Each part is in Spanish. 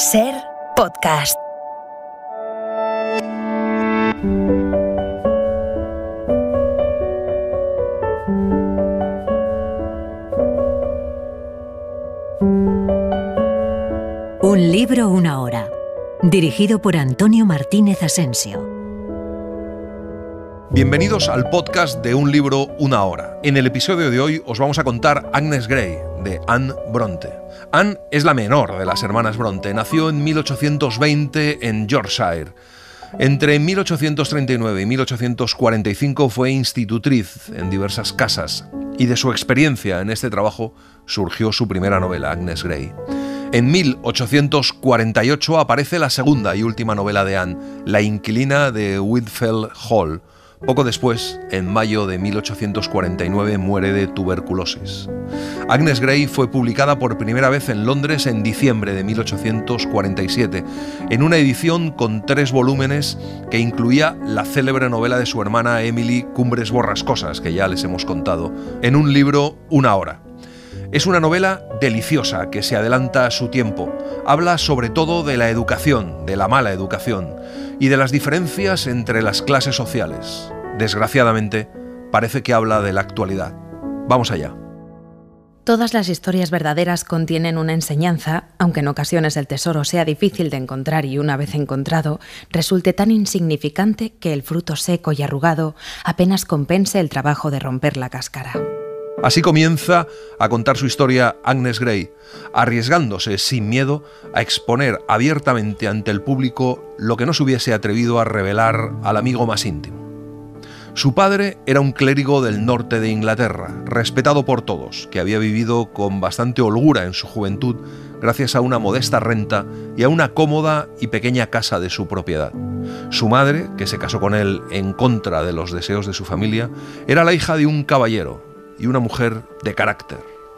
Ser podcast. Un libro, una hora. Dirigido por Antonio Martínez Asensio. Bienvenidos al podcast de Un libro, una hora. En el episodio de hoy os vamos a contar Agnes Grey, de Anne Bronte. Anne es la menor de las hermanas Bronte. Nació en 1820 en Yorkshire. Entre 1839 y 1845 fue institutriz en diversas casas y de su experiencia en este trabajo surgió su primera novela, Agnes Grey. En 1848 aparece la segunda y última novela de Anne, La inquilina de Whitfield Hall. Poco después, en mayo de 1849, muere de tuberculosis. Agnes Grey fue publicada por primera vez en Londres en diciembre de 1847, en una edición con 3 volúmenes que incluía la célebre novela de su hermana Emily, Cumbres borrascosas, que ya les hemos contado, en Un libro, una hora. Es una novela deliciosa que se adelanta a su tiempo. Habla sobre todo de la educación, de la mala educación, y de las diferencias entre las clases sociales. Desgraciadamente, parece que habla de la actualidad. Vamos allá. Todas las historias verdaderas contienen una enseñanza, aunque en ocasiones el tesoro sea difícil de encontrar y una vez encontrado, resulte tan insignificante que el fruto seco y arrugado apenas compense el trabajo de romper la cáscara. Así comienza a contar su historia Agnes Grey, arriesgándose sin miedo a exponer abiertamente ante el público lo que no se hubiese atrevido a revelar al amigo más íntimo. Su padre era un clérigo del norte de Inglaterra, respetado por todos, que había vivido con bastante holgura en su juventud gracias a una modesta renta y a una cómoda y pequeña casa de su propiedad. Su madre, que se casó con él en contra de los deseos de su familia, era la hija de un caballero y una mujer de carácter.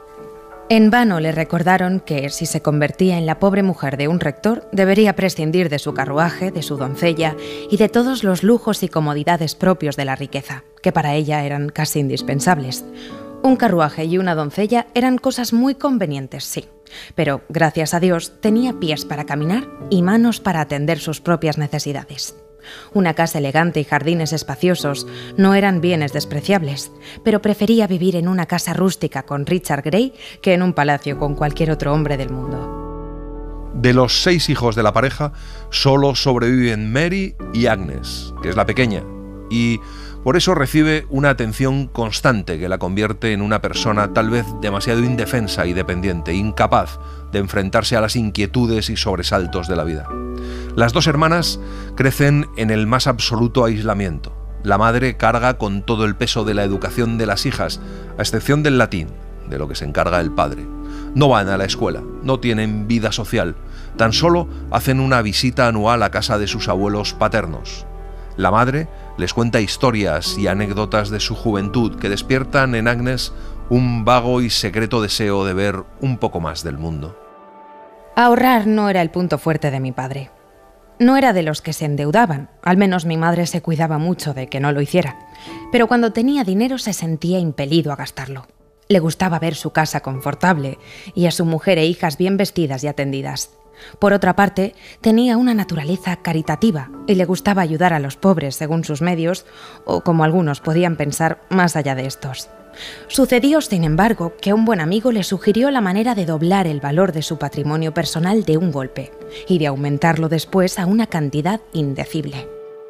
En vano le recordaron que, si se convertía en la pobre mujer de un rector, debería prescindir de su carruaje, de su doncella y de todos los lujos y comodidades propios de la riqueza, que para ella eran casi indispensables. Un carruaje y una doncella eran cosas muy convenientes, sí, pero, gracias a Dios, tenía pies para caminar y manos para atender sus propias necesidades. Una casa elegante y jardines espaciosos no eran bienes despreciables, pero prefería vivir en una casa rústica con Richard Grey que en un palacio con cualquier otro hombre del mundo. De los 6 hijos de la pareja, solo sobreviven Mary y Agnes, que es la pequeña, y por eso recibe una atención constante que la convierte en una persona tal vez demasiado indefensa y dependiente, incapaz de enfrentarse a las inquietudes y sobresaltos de la vida. Las 2 hermanas crecen en el más absoluto aislamiento. La madre carga con todo el peso de la educación de las hijas, a excepción del latín, de lo que se encarga el padre. No van a la escuela, no tienen vida social, tan solo hacen una visita anual a casa de sus abuelos paternos. La madre les cuenta historias y anécdotas de su juventud que despiertan en Agnes un vago y secreto deseo de ver un poco más del mundo. Ahorrar no era el punto fuerte de mi padre. No era de los que se endeudaban, al menos mi madre se cuidaba mucho de que no lo hiciera, pero cuando tenía dinero se sentía impelido a gastarlo. Le gustaba ver su casa confortable y a su mujer e hijas bien vestidas y atendidas. Por otra parte, tenía una naturaleza caritativa y le gustaba ayudar a los pobres según sus medios, o como algunos podían pensar, más allá de estos. Sucedió, sin embargo, que un buen amigo le sugirió la manera de doblar el valor de su patrimonio personal de un golpe y de aumentarlo después a una cantidad indecible.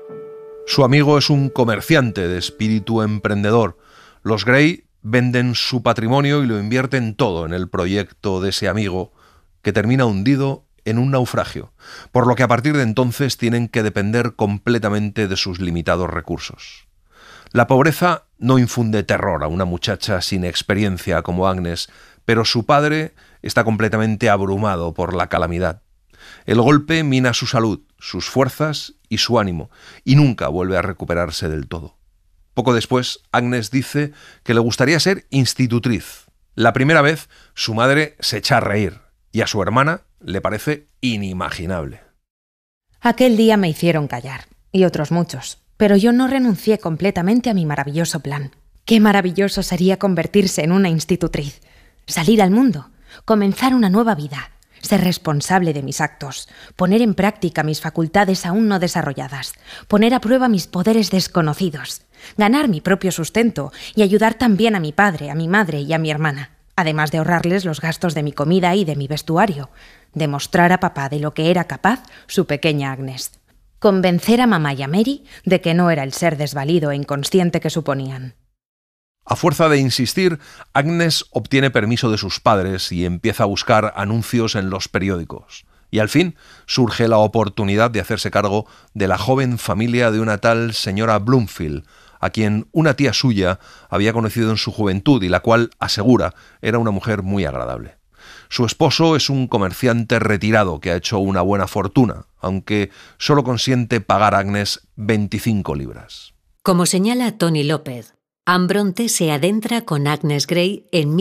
Su amigo es un comerciante de espíritu emprendedor. Los Grey venden su patrimonio y lo invierten todo en el proyecto de ese amigo, que termina hundido en un naufragio, por lo que a partir de entonces tienen que depender completamente de sus limitados recursos. La pobreza no infunde terror a una muchacha sin experiencia como Agnes, pero su padre está completamente abrumado por la calamidad. El golpe mina su salud, sus fuerzas y su ánimo, y nunca vuelve a recuperarse del todo. Poco después, Agnes dice que le gustaría ser institutriz. La primera vez, su madre se echa a reír, y a su hermana le parece inimaginable. Aquel día me hicieron callar, y otros muchos, pero yo no renuncié completamente a mi maravilloso plan. Qué maravilloso sería convertirse en una institutriz, salir al mundo, comenzar una nueva vida, ser responsable de mis actos, poner en práctica mis facultades aún no desarrolladas, poner a prueba mis poderes desconocidos, ganar mi propio sustento y ayudar también a mi padre, a mi madre y a mi hermana, además de ahorrarles los gastos de mi comida y de mi vestuario, demostrar a papá de lo que era capaz su pequeña Agnes, convencer a mamá y a Mary de que no era el ser desvalido e inconsciente que suponían. A fuerza de insistir, Agnes obtiene permiso de sus padres y empieza a buscar anuncios en los periódicos. Y al fin surge la oportunidad de hacerse cargo de la joven familia de una tal señora Bloomfield, a quien una tía suya había conocido en su juventud y la cual, asegura, era una mujer muy agradable. Su esposo es un comerciante retirado que ha hecho una buena fortuna, aunque solo consiente pagar a Agnes 25 libras. Como señala Tony López, Anne Bronte se adentra con Agnes Grey en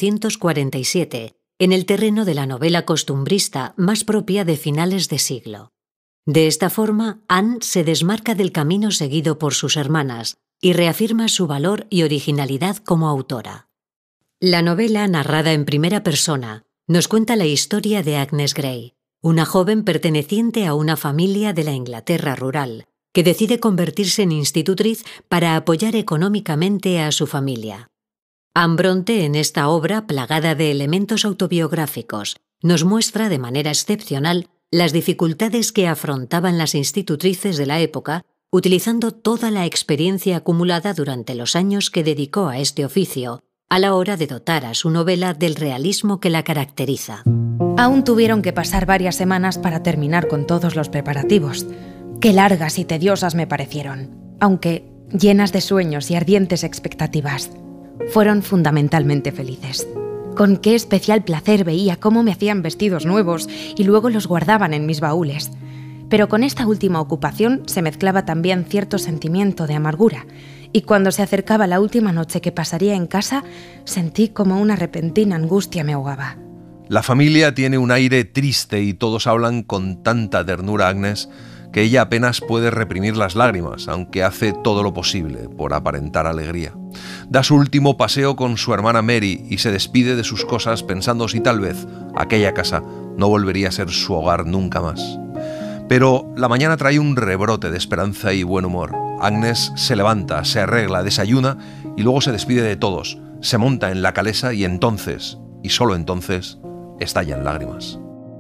1847, en el terreno de la novela costumbrista más propia de finales de siglo. De esta forma, Anne se desmarca del camino seguido por sus hermanas y reafirma su valor y originalidad como autora. La novela, narrada en primera persona, nos cuenta la historia de Agnes Grey, una joven perteneciente a una familia de la Inglaterra rural, que decide convertirse en institutriz para apoyar económicamente a su familia. Anne Bronte, en esta obra plagada de elementos autobiográficos, nos muestra de manera excepcional las dificultades que afrontaban las institutrices de la época, utilizando toda la experiencia acumulada durante los años que dedicó a este oficio, a la hora de dotar a su novela del realismo que la caracteriza. Aún tuvieron que pasar varias semanas para terminar con todos los preparativos. Qué largas y tediosas me parecieron, aunque llenas de sueños y ardientes expectativas. Fueron fundamentalmente felices. Con qué especial placer veía cómo me hacían vestidos nuevos y luego los guardaban en mis baúles. Pero con esta última ocupación se mezclaba también cierto sentimiento de amargura, y cuando se acercaba la última noche que pasaría en casa, sentí como una repentina angustia me ahogaba. La familia tiene un aire triste y todos hablan con tanta ternura a Agnes que ella apenas puede reprimir las lágrimas, aunque hace todo lo posible por aparentar alegría. Da su último paseo con su hermana Mary y se despide de sus cosas pensando si tal vez aquella casa no volvería a ser su hogar nunca más. Pero la mañana trae un rebrote de esperanza y buen humor. Agnes se levanta, se arregla, desayuna y luego se despide de todos, se monta en la calesa y entonces, y solo entonces, estalla en lágrimas.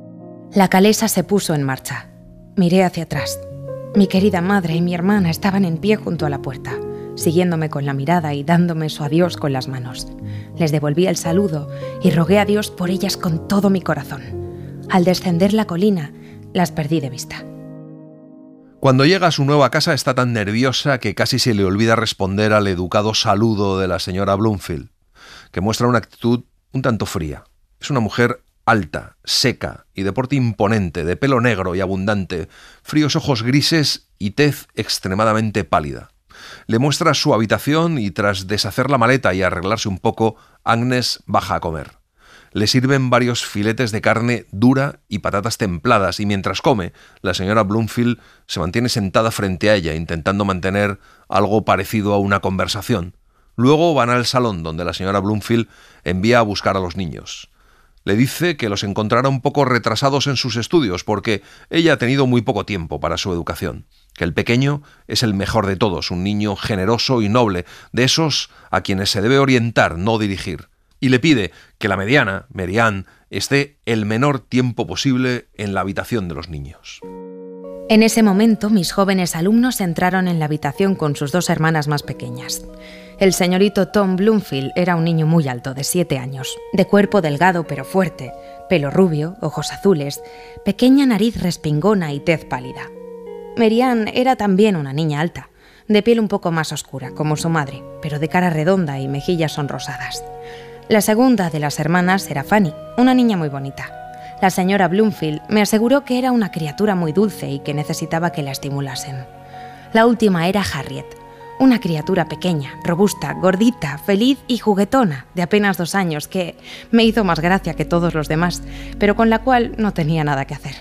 La calesa se puso en marcha. Miré hacia atrás. Mi querida madre y mi hermana estaban en pie junto a la puerta, siguiéndome con la mirada y dándome su adiós con las manos. Les devolví el saludo y rogué a Dios por ellas con todo mi corazón. Al descender la colina, las perdí de vista. Cuando llega a su nueva casa está tan nerviosa que casi se le olvida responder al educado saludo de la señora Bloomfield, que muestra una actitud un tanto fría. Es una mujer alta, seca y de porte imponente, de pelo negro y abundante, fríos ojos grises y tez extremadamente pálida. Le muestra su habitación y tras deshacer la maleta y arreglarse un poco, Agnes baja a comer. Le sirven varios filetes de carne dura y patatas templadas y mientras come, la señora Bloomfield se mantiene sentada frente a ella intentando mantener algo parecido a una conversación. Luego van al salón donde la señora Bloomfield envía a buscar a los niños. Le dice que los encontrará un poco retrasados en sus estudios porque ella ha tenido muy poco tiempo para su educación, que el pequeño es el mejor de todos, un niño generoso y noble, de esos a quienes se debe orientar, no dirigir. Y le pide que la mediana, Mary Ann, esté el menor tiempo posible en la habitación de los niños. En ese momento, mis jóvenes alumnos entraron en la habitación con sus dos hermanas más pequeñas. El señorito Tom Bloomfield era un niño muy alto, de 7 años, de cuerpo delgado pero fuerte, pelo rubio, ojos azules, pequeña nariz respingona y tez pálida. Mary Ann era también una niña alta, de piel un poco más oscura, como su madre, pero de cara redonda y mejillas sonrosadas. La segunda de las hermanas era Fanny, una niña muy bonita. La señora Bloomfield me aseguró que era una criatura muy dulce y que necesitaba que la estimulasen. La última era Harriet, una criatura pequeña, robusta, gordita, feliz y juguetona, de apenas 2 años, que me hizo más gracia que todos los demás, pero con la cual no tenía nada que hacer.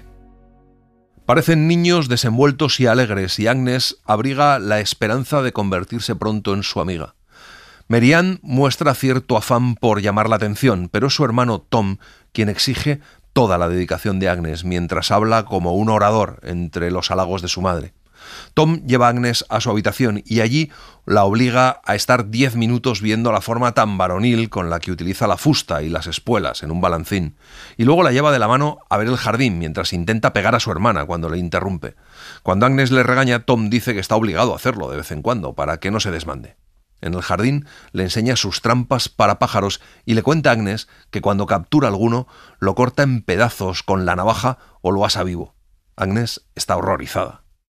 Parecen niños desenvueltos y alegres y Agnes abriga la esperanza de convertirse pronto en su amiga. Mary Ann muestra cierto afán por llamar la atención, pero es su hermano Tom quien exige toda la dedicación de Agnes mientras habla como un orador entre los halagos de su madre. Tom lleva a Agnes a su habitación y allí la obliga a estar 10 minutos viendo la forma tan varonil con la que utiliza la fusta y las espuelas en un balancín, y luego la lleva de la mano a ver el jardín mientras intenta pegar a su hermana cuando le interrumpe. Cuando Agnes le regaña, Tom dice que está obligado a hacerlo de vez en cuando para que no se desmande. En el jardín le enseña sus trampas para pájaros y le cuenta a Agnes que cuando captura alguno lo corta en pedazos con la navaja o lo asa vivo. Agnes está horrorizada.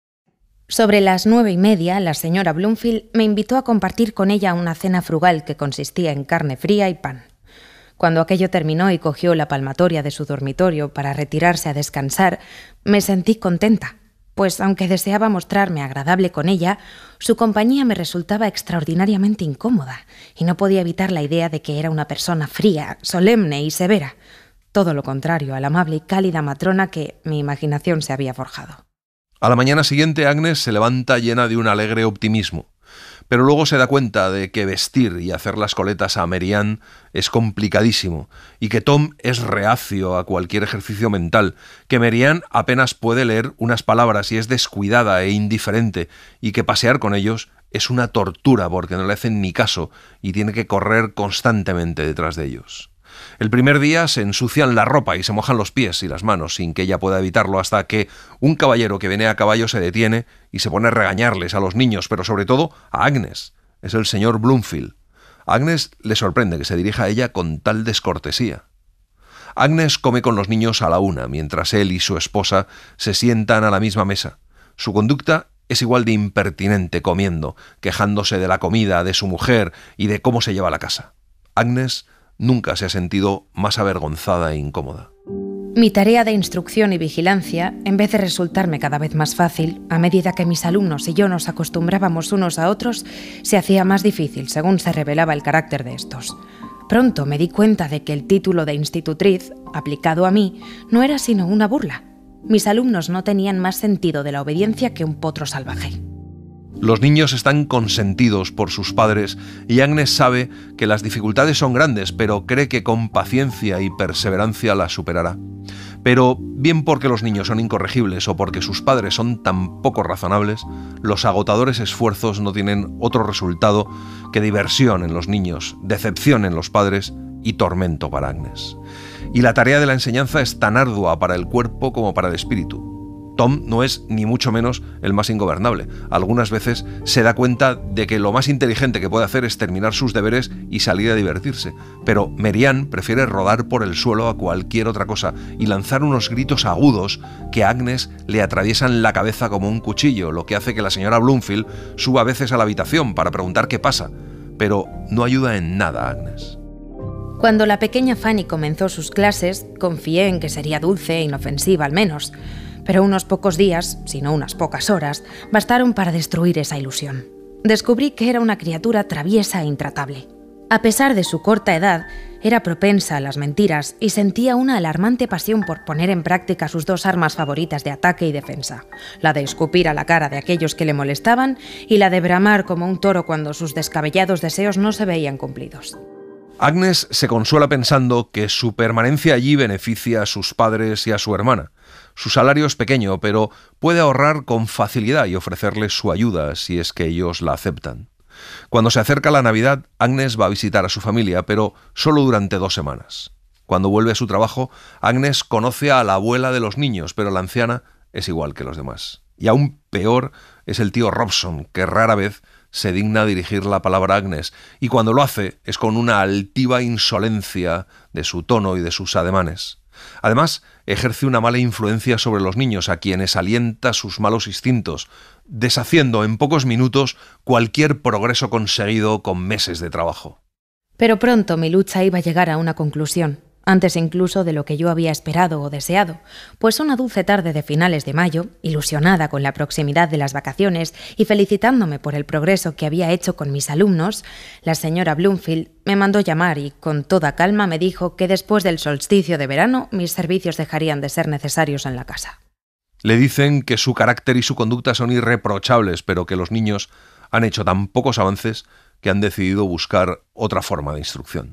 Sobre las 9:30, la señora Bloomfield me invitó a compartir con ella una cena frugal que consistía en carne fría y pan. Cuando aquello terminó y cogió la palmatoria de su dormitorio para retirarse a descansar, me sentí contenta, pues aunque deseaba mostrarme agradable con ella, su compañía me resultaba extraordinariamente incómoda y no podía evitar la idea de que era una persona fría, solemne y severa, todo lo contrario a la amable y cálida matrona que mi imaginación se había forjado. A la mañana siguiente, Agnes se levanta llena de un alegre optimismo, pero luego se da cuenta de que vestir y hacer las coletas a Mary Ann es complicadísimo y que Tom es reacio a cualquier ejercicio mental, que Mary Ann apenas puede leer unas palabras y es descuidada e indiferente, y que pasear con ellos es una tortura porque no le hacen ni caso y tiene que correr constantemente detrás de ellos. El primer día se ensucian la ropa y se mojan los pies y las manos sin que ella pueda evitarlo, hasta que un caballero que viene a caballo se detiene y se pone a regañarles a los niños, pero sobre todo a Agnes. Es el señor Bloomfield. A Agnes le sorprende que se dirija a ella con tal descortesía. Agnes come con los niños a la 1, mientras él y su esposa se sientan a la misma mesa. Su conducta es igual de impertinente comiendo, quejándose de la comida, de su mujer y de cómo se lleva la casa. Agnes nunca se ha sentido más avergonzada e incómoda. Mi tarea de instrucción y vigilancia, en vez de resultarme cada vez más fácil, a medida que mis alumnos y yo nos acostumbrábamos unos a otros, se hacía más difícil según se revelaba el carácter de estos. Pronto me di cuenta de que el título de institutriz, aplicado a mí, no era sino una burla. Mis alumnos no tenían más sentido de la obediencia que un potro salvaje. Los niños están consentidos por sus padres y Agnes sabe que las dificultades son grandes, pero cree que con paciencia y perseverancia las superará. Pero, bien porque los niños son incorregibles o porque sus padres son tan poco razonables, los agotadores esfuerzos no tienen otro resultado que diversión en los niños, decepción en los padres y tormento para Agnes. Y la tarea de la enseñanza es tan ardua para el cuerpo como para el espíritu. Tom no es ni mucho menos el más ingobernable. Algunas veces se da cuenta de que lo más inteligente que puede hacer es terminar sus deberes y salir a divertirse. Pero Mary Ann prefiere rodar por el suelo a cualquier otra cosa y lanzar unos gritos agudos que a Agnes le atraviesan la cabeza como un cuchillo, lo que hace que la señora Bloomfield suba a veces a la habitación para preguntar qué pasa. Pero no ayuda en nada a Agnes. Cuando la pequeña Fanny comenzó sus clases, confié en que sería dulce e inofensiva al menos. Pero unos pocos días, si no unas pocas horas, bastaron para destruir esa ilusión. Descubrí que era una criatura traviesa e intratable. A pesar de su corta edad, era propensa a las mentiras y sentía una alarmante pasión por poner en práctica sus dos armas favoritas de ataque y defensa, la de escupir a la cara de aquellos que le molestaban y la de bramar como un toro cuando sus descabellados deseos no se veían cumplidos. Agnes se consuela pensando que su permanencia allí beneficia a sus padres y a su hermana. Su salario es pequeño, pero puede ahorrar con facilidad y ofrecerles su ayuda si es que ellos la aceptan. Cuando se acerca la Navidad, Agnes va a visitar a su familia, pero solo durante 2 semanas. Cuando vuelve a su trabajo, Agnes conoce a la abuela de los niños, pero la anciana es igual que los demás. Y aún peor es el tío Robson, que rara vez se digna dirigir la palabra a Agnes, y cuando lo hace es con una altiva insolencia de su tono y de sus ademanes. Además, ejerce una mala influencia sobre los niños, a quienes alienta sus malos instintos, deshaciendo en pocos minutos cualquier progreso conseguido con meses de trabajo. Pero pronto mi lucha iba a llegar a una conclusión, antes incluso de lo que yo había esperado o deseado, pues una dulce tarde de finales de mayo, ilusionada con la proximidad de las vacaciones y felicitándome por el progreso que había hecho con mis alumnos, la señora Bloomfield me mandó llamar y con toda calma me dijo que después del solsticio de verano mis servicios dejarían de ser necesarios en la casa. Le dicen que su carácter y su conducta son irreprochables, pero que los niños han hecho tan pocos avances que han decidido buscar otra forma de instrucción.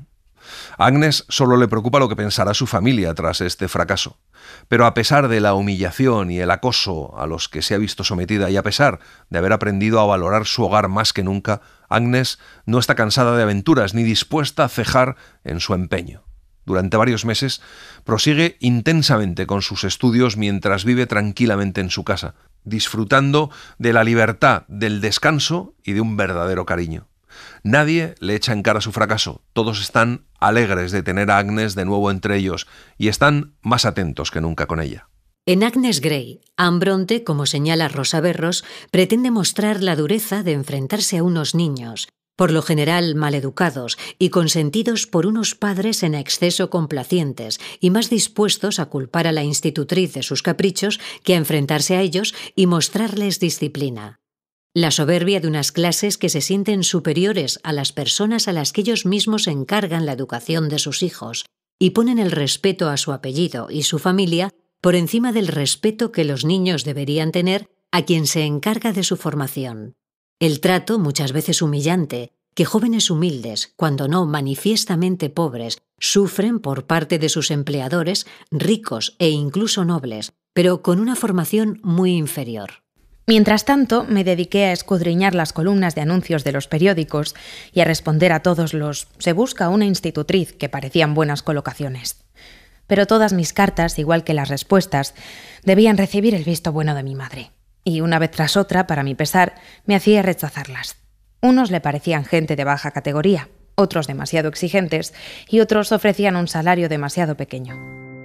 A Agnes solo le preocupa lo que pensará su familia tras este fracaso. Pero a pesar de la humillación y el acoso a los que se ha visto sometida y a pesar de haber aprendido a valorar su hogar más que nunca, Agnes no está cansada de aventuras ni dispuesta a cejar en su empeño. Durante varios meses prosigue intensamente con sus estudios mientras vive tranquilamente en su casa, disfrutando de la libertad, del descanso y de un verdadero cariño. Nadie le echa en cara su fracaso, todos están alegres de tener a Agnes de nuevo entre ellos y están más atentos que nunca con ella. En Agnes Grey, Anne Bronte, como señala Rosa Berros, pretende mostrar la dureza de enfrentarse a unos niños, por lo general maleducados y consentidos por unos padres en exceso complacientes y más dispuestos a culpar a la institutriz de sus caprichos que a enfrentarse a ellos y mostrarles disciplina. La soberbia de unas clases que se sienten superiores a las personas a las que ellos mismos encargan la educación de sus hijos y ponen el respeto a su apellido y su familia por encima del respeto que los niños deberían tener a quien se encarga de su formación. El trato, muchas veces humillante, que jóvenes humildes, cuando no manifiestamente pobres, sufren por parte de sus empleadores, ricos e incluso nobles, pero con una formación muy inferior. Mientras tanto, me dediqué a escudriñar las columnas de anuncios de los periódicos y a responder a todos los «se busca una institutriz» que parecían buenas colocaciones. Pero todas mis cartas, igual que las respuestas, debían recibir el visto bueno de mi madre. Y una vez tras otra, para mi pesar, me hacía rechazarlas. Unos le parecían gente de baja categoría, otros demasiado exigentes y otros ofrecían un salario demasiado pequeño.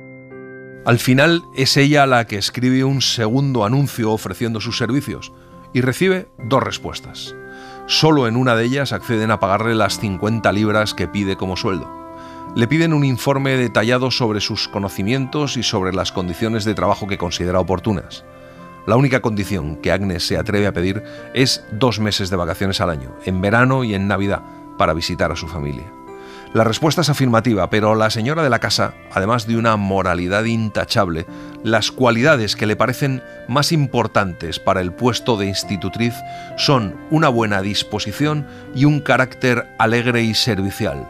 Al final es ella la que escribe un segundo anuncio ofreciendo sus servicios y recibe 2 respuestas. Solo en una de ellas acceden a pagarle las 50 libras que pide como sueldo. Le piden un informe detallado sobre sus conocimientos y sobre las condiciones de trabajo que considera oportunas. La única condición que Agnes se atreve a pedir es 2 meses de vacaciones al año, en verano y en Navidad, para visitar a su familia. La respuesta es afirmativa, pero la señora de la casa, además de una moralidad intachable, las cualidades que le parecen más importantes para el puesto de institutriz son una buena disposición y un carácter alegre y servicial.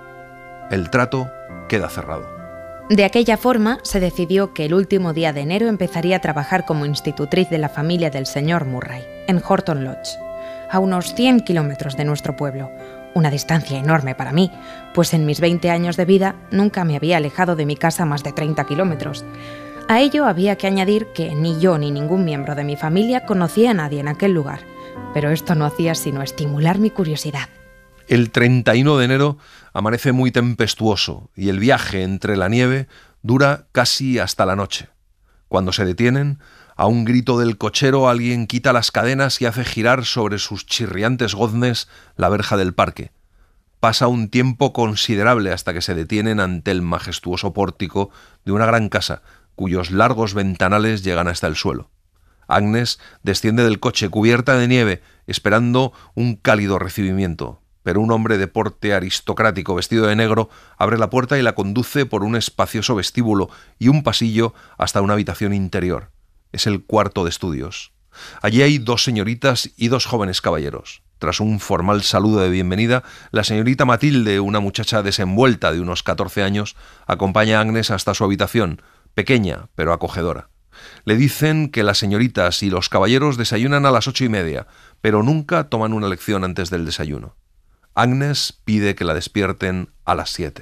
El trato queda cerrado. De aquella forma, se decidió que el último día de enero empezaría a trabajar como institutriz de la familia del señor Murray, en Horton Lodge, a unos 100 kilómetros de nuestro pueblo. Una distancia enorme para mí, pues en mis 20 años de vida nunca me había alejado de mi casa más de 30 kilómetros. A ello había que añadir que ni yo ni ningún miembro de mi familia conocía a nadie en aquel lugar, pero esto no hacía sino estimular mi curiosidad. El 31 de enero amanece muy tempestuoso y el viaje entre la nieve dura casi hasta la noche. Cuando se detienen, a un grito del cochero alguien quita las cadenas y hace girar sobre sus chirriantes goznes la verja del parque. Pasa un tiempo considerable hasta que se detienen ante el majestuoso pórtico de una gran casa, cuyos largos ventanales llegan hasta el suelo. Agnes desciende del coche cubierta de nieve, esperando un cálido recibimiento, pero un hombre de porte aristocrático vestido de negro abre la puerta y la conduce por un espacioso vestíbulo y un pasillo hasta una habitación interior. Es el cuarto de estudios. Allí hay 2 señoritas y 2 jóvenes caballeros. Tras un formal saludo de bienvenida, la señorita Matilde, una muchacha desenvuelta de unos 14 años, acompaña a Agnes hasta su habitación, pequeña pero acogedora. Le dicen que las señoritas y los caballeros desayunan a las 8:30, pero nunca toman una lección antes del desayuno. Agnes pide que la despierten a las 7.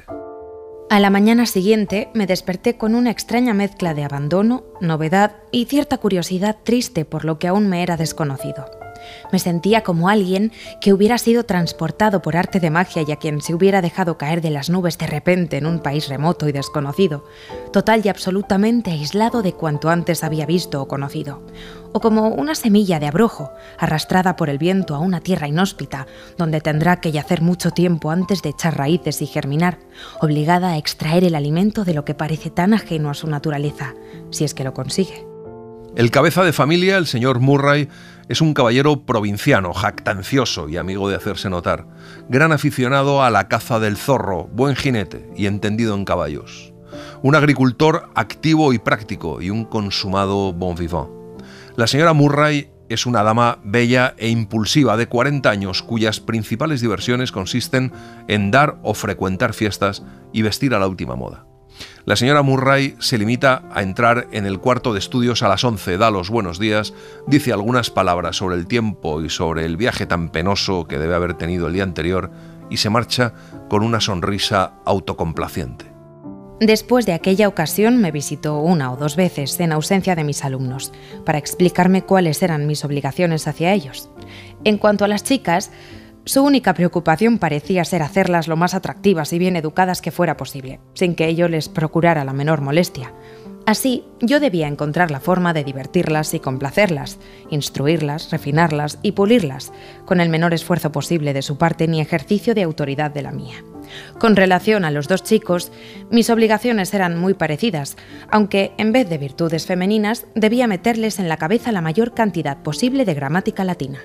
A la mañana siguiente me desperté con una extraña mezcla de abandono, novedad y cierta curiosidad triste por lo que aún me era desconocido. Me sentía como alguien que hubiera sido transportado por arte de magia y a quien se hubiera dejado caer de las nubes de repente en un país remoto y desconocido, total y absolutamente aislado de cuanto antes había visto o conocido. O como una semilla de abrojo, arrastrada por el viento a una tierra inhóspita, donde tendrá que yacer mucho tiempo antes de echar raíces y germinar, obligada a extraer el alimento de lo que parece tan ajeno a su naturaleza, si es que lo consigue. El cabeza de familia, el señor Murray, es un caballero provinciano, jactancioso y amigo de hacerse notar, gran aficionado a la caza del zorro, buen jinete y entendido en caballos. Un agricultor activo y práctico y un consumado bon vivant. La señora Murray es una dama bella e impulsiva de 40 años cuyas principales diversiones consisten en dar o frecuentar fiestas y vestir a la última moda. La señora Murray se limita a entrar en el cuarto de estudios a las 11, da los buenos días, dice algunas palabras sobre el tiempo y sobre el viaje tan penoso que debe haber tenido el día anterior y se marcha con una sonrisa autocomplaciente. Después de aquella ocasión me visitó 1 o 2 veces en ausencia de mis alumnos para explicarme cuáles eran mis obligaciones hacia ellos. En cuanto a las chicas, su única preocupación parecía ser hacerlas lo más atractivas y bien educadas que fuera posible, sin que ello les procurara la menor molestia. Así, yo debía encontrar la forma de divertirlas y complacerlas, instruirlas, refinarlas y pulirlas, con el menor esfuerzo posible de su parte ni ejercicio de autoridad de la mía. Con relación a los 2 chicos, mis obligaciones eran muy parecidas, aunque en vez de virtudes femeninas, debía meterles en la cabeza la mayor cantidad posible de gramática latina.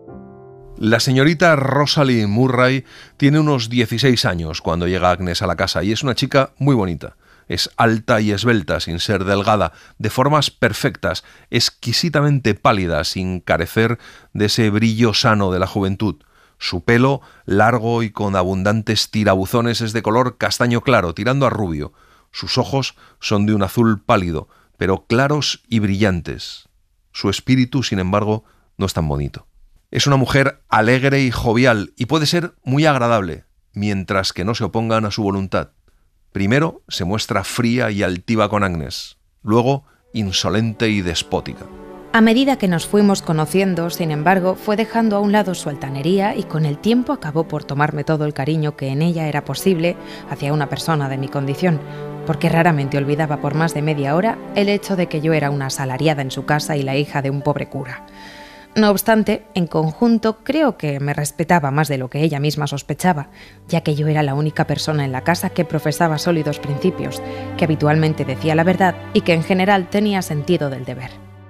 La señorita Rosalie Murray tiene unos 16 años cuando llega Agnes a la casa y es una chica muy bonita. Es alta y esbelta, sin ser delgada, de formas perfectas, exquisitamente pálida, sin carecer de ese brillo sano de la juventud. Su pelo, largo y con abundantes tirabuzones, es de color castaño claro, tirando a rubio. Sus ojos son de un azul pálido, pero claros y brillantes. Su espíritu, sin embargo, no es tan bonito. Es una mujer alegre y jovial, y puede ser muy agradable, mientras que no se opongan a su voluntad. Primero se muestra fría y altiva con Agnes, luego insolente y despótica. A medida que nos fuimos conociendo, sin embargo, fue dejando a un lado su altanería y con el tiempo acabó por tomarme todo el cariño que en ella era posible hacia una persona de mi condición, porque raramente olvidaba por más de media hora el hecho de que yo era una asalariada en su casa y la hija de un pobre cura. No obstante, en conjunto creo que me respetaba más de lo que ella misma sospechaba, ya que yo era la única persona en la casa que profesaba sólidos principios, que habitualmente decía la verdad y que en general tenía sentido del deber.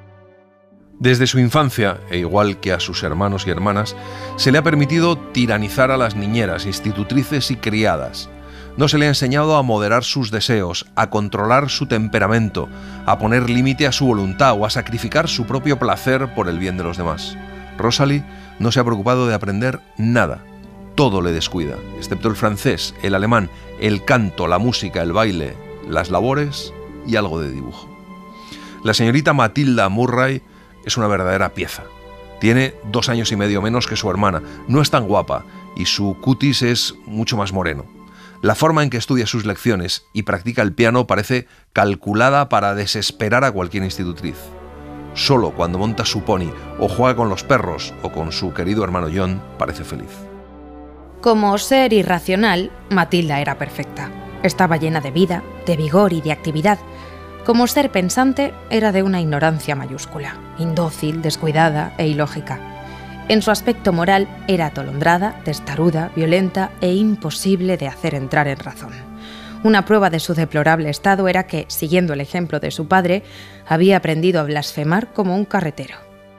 Desde su infancia, e igual que a sus hermanos y hermanas, se le ha permitido tiranizar a las niñeras, institutrices y criadas. No se le ha enseñado a moderar sus deseos, a controlar su temperamento, a poner límite a su voluntad o a sacrificar su propio placer por el bien de los demás. Rosalie no se ha preocupado de aprender nada. Todo le descuida, excepto el francés, el alemán, el canto, la música, el baile, las labores y algo de dibujo. La señorita Matilda Murray es una verdadera pieza. Tiene 2 años y medio menos que su hermana, no es tan guapa y su cutis es mucho más moreno. La forma en que estudia sus lecciones y practica el piano parece calculada para desesperar a cualquier institutriz. Solo cuando monta su pony o juega con los perros o con su querido hermano John parece feliz. Como ser irracional, Matilda era perfecta. Estaba llena de vida, de vigor y de actividad. Como ser pensante, era de una ignorancia mayúscula, indócil, descuidada e ilógica. En su aspecto moral era atolondrada, testaruda, violenta e imposible de hacer entrar en razón. Una prueba de su deplorable estado era que, siguiendo el ejemplo de su padre, había aprendido a blasfemar como un carretero.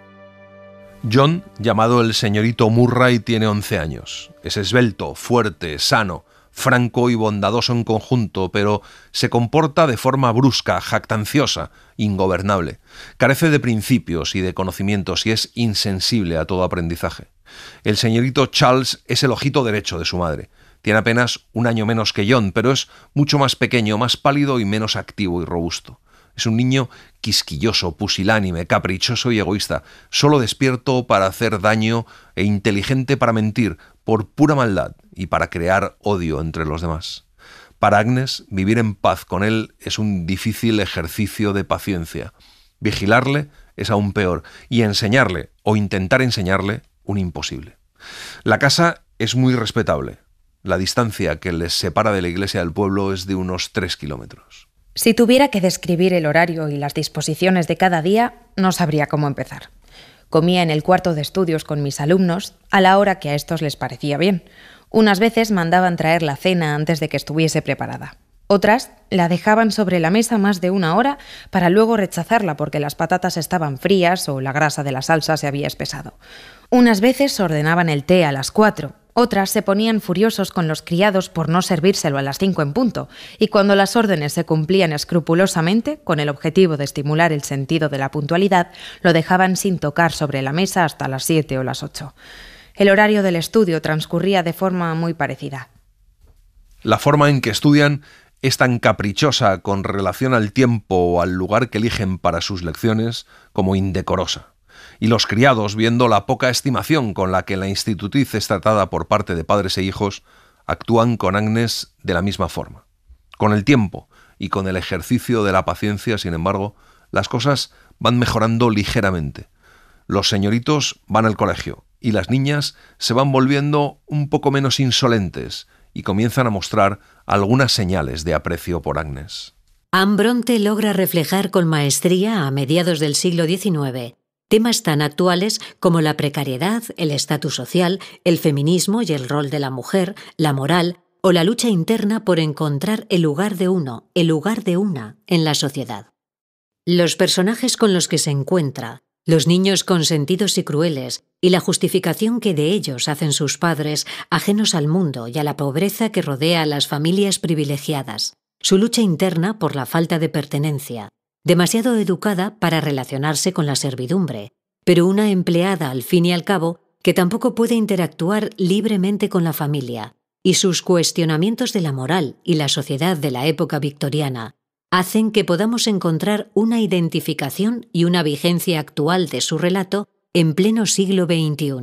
John, llamado el señorito Murray, tiene 11 años. Es esbelto, fuerte, sano, franco y bondadoso en conjunto, pero se comporta de forma brusca, jactanciosa, ingobernable. Carece de principios y de conocimientos y es insensible a todo aprendizaje. El señorito Charles es el ojito derecho de su madre. Tiene apenas 1 año menos que John, pero es mucho más pequeño, más pálido y menos activo y robusto. Es un niño quisquilloso, pusilánime, caprichoso y egoísta, solo despierto para hacer daño e inteligente para mentir, por pura maldad y para crear odio entre los demás. Para Agnes, vivir en paz con él es un difícil ejercicio de paciencia. Vigilarle es aún peor y enseñarle o intentar enseñarle un imposible. La casa es muy respetable. La distancia que les separa de la iglesia del pueblo es de unos 3 kilómetros. Si tuviera que describir el horario y las disposiciones de cada día, no sabría cómo empezar. Comía en el cuarto de estudios con mis alumnos a la hora que a estos les parecía bien. Unas veces mandaban traer la cena antes de que estuviese preparada. Otras la dejaban sobre la mesa más de 1 hora para luego rechazarla porque las patatas estaban frías o la grasa de la salsa se había espesado. Unas veces ordenaban el té a las 4 Otras se ponían furiosos con los criados por no servírselo a las 5 en punto, y cuando las órdenes se cumplían escrupulosamente, con el objetivo de estimular el sentido de la puntualidad, lo dejaban sin tocar sobre la mesa hasta las 7 o las 8. El horario del estudio transcurría de forma muy parecida. La forma en que estudian es tan caprichosa con relación al tiempo o al lugar que eligen para sus lecciones como indecorosa. Y los criados, viendo la poca estimación con la que la institutriz es tratada por parte de padres e hijos, actúan con Agnes de la misma forma. Con el tiempo y con el ejercicio de la paciencia, sin embargo, las cosas van mejorando ligeramente. Los señoritos van al colegio y las niñas se van volviendo un poco menos insolentes y comienzan a mostrar algunas señales de aprecio por Agnes. Anne Bronte logra reflejar con maestría a mediados del siglo XIX temas tan actuales como la precariedad, el estatus social, el feminismo y el rol de la mujer, la moral o la lucha interna por encontrar el lugar de uno, el lugar de una en la sociedad. Los personajes con los que se encuentra, los niños consentidos y crueles, y la justificación que de ellos hacen sus padres, ajenos al mundo y a la pobreza que rodea a las familias privilegiadas, su lucha interna por la falta de pertenencia, demasiado educada para relacionarse con la servidumbre, pero una empleada al fin y al cabo que tampoco puede interactuar libremente con la familia, y sus cuestionamientos de la moral y la sociedad de la época victoriana hacen que podamos encontrar una identificación y una vigencia actual de su relato en pleno siglo XXI.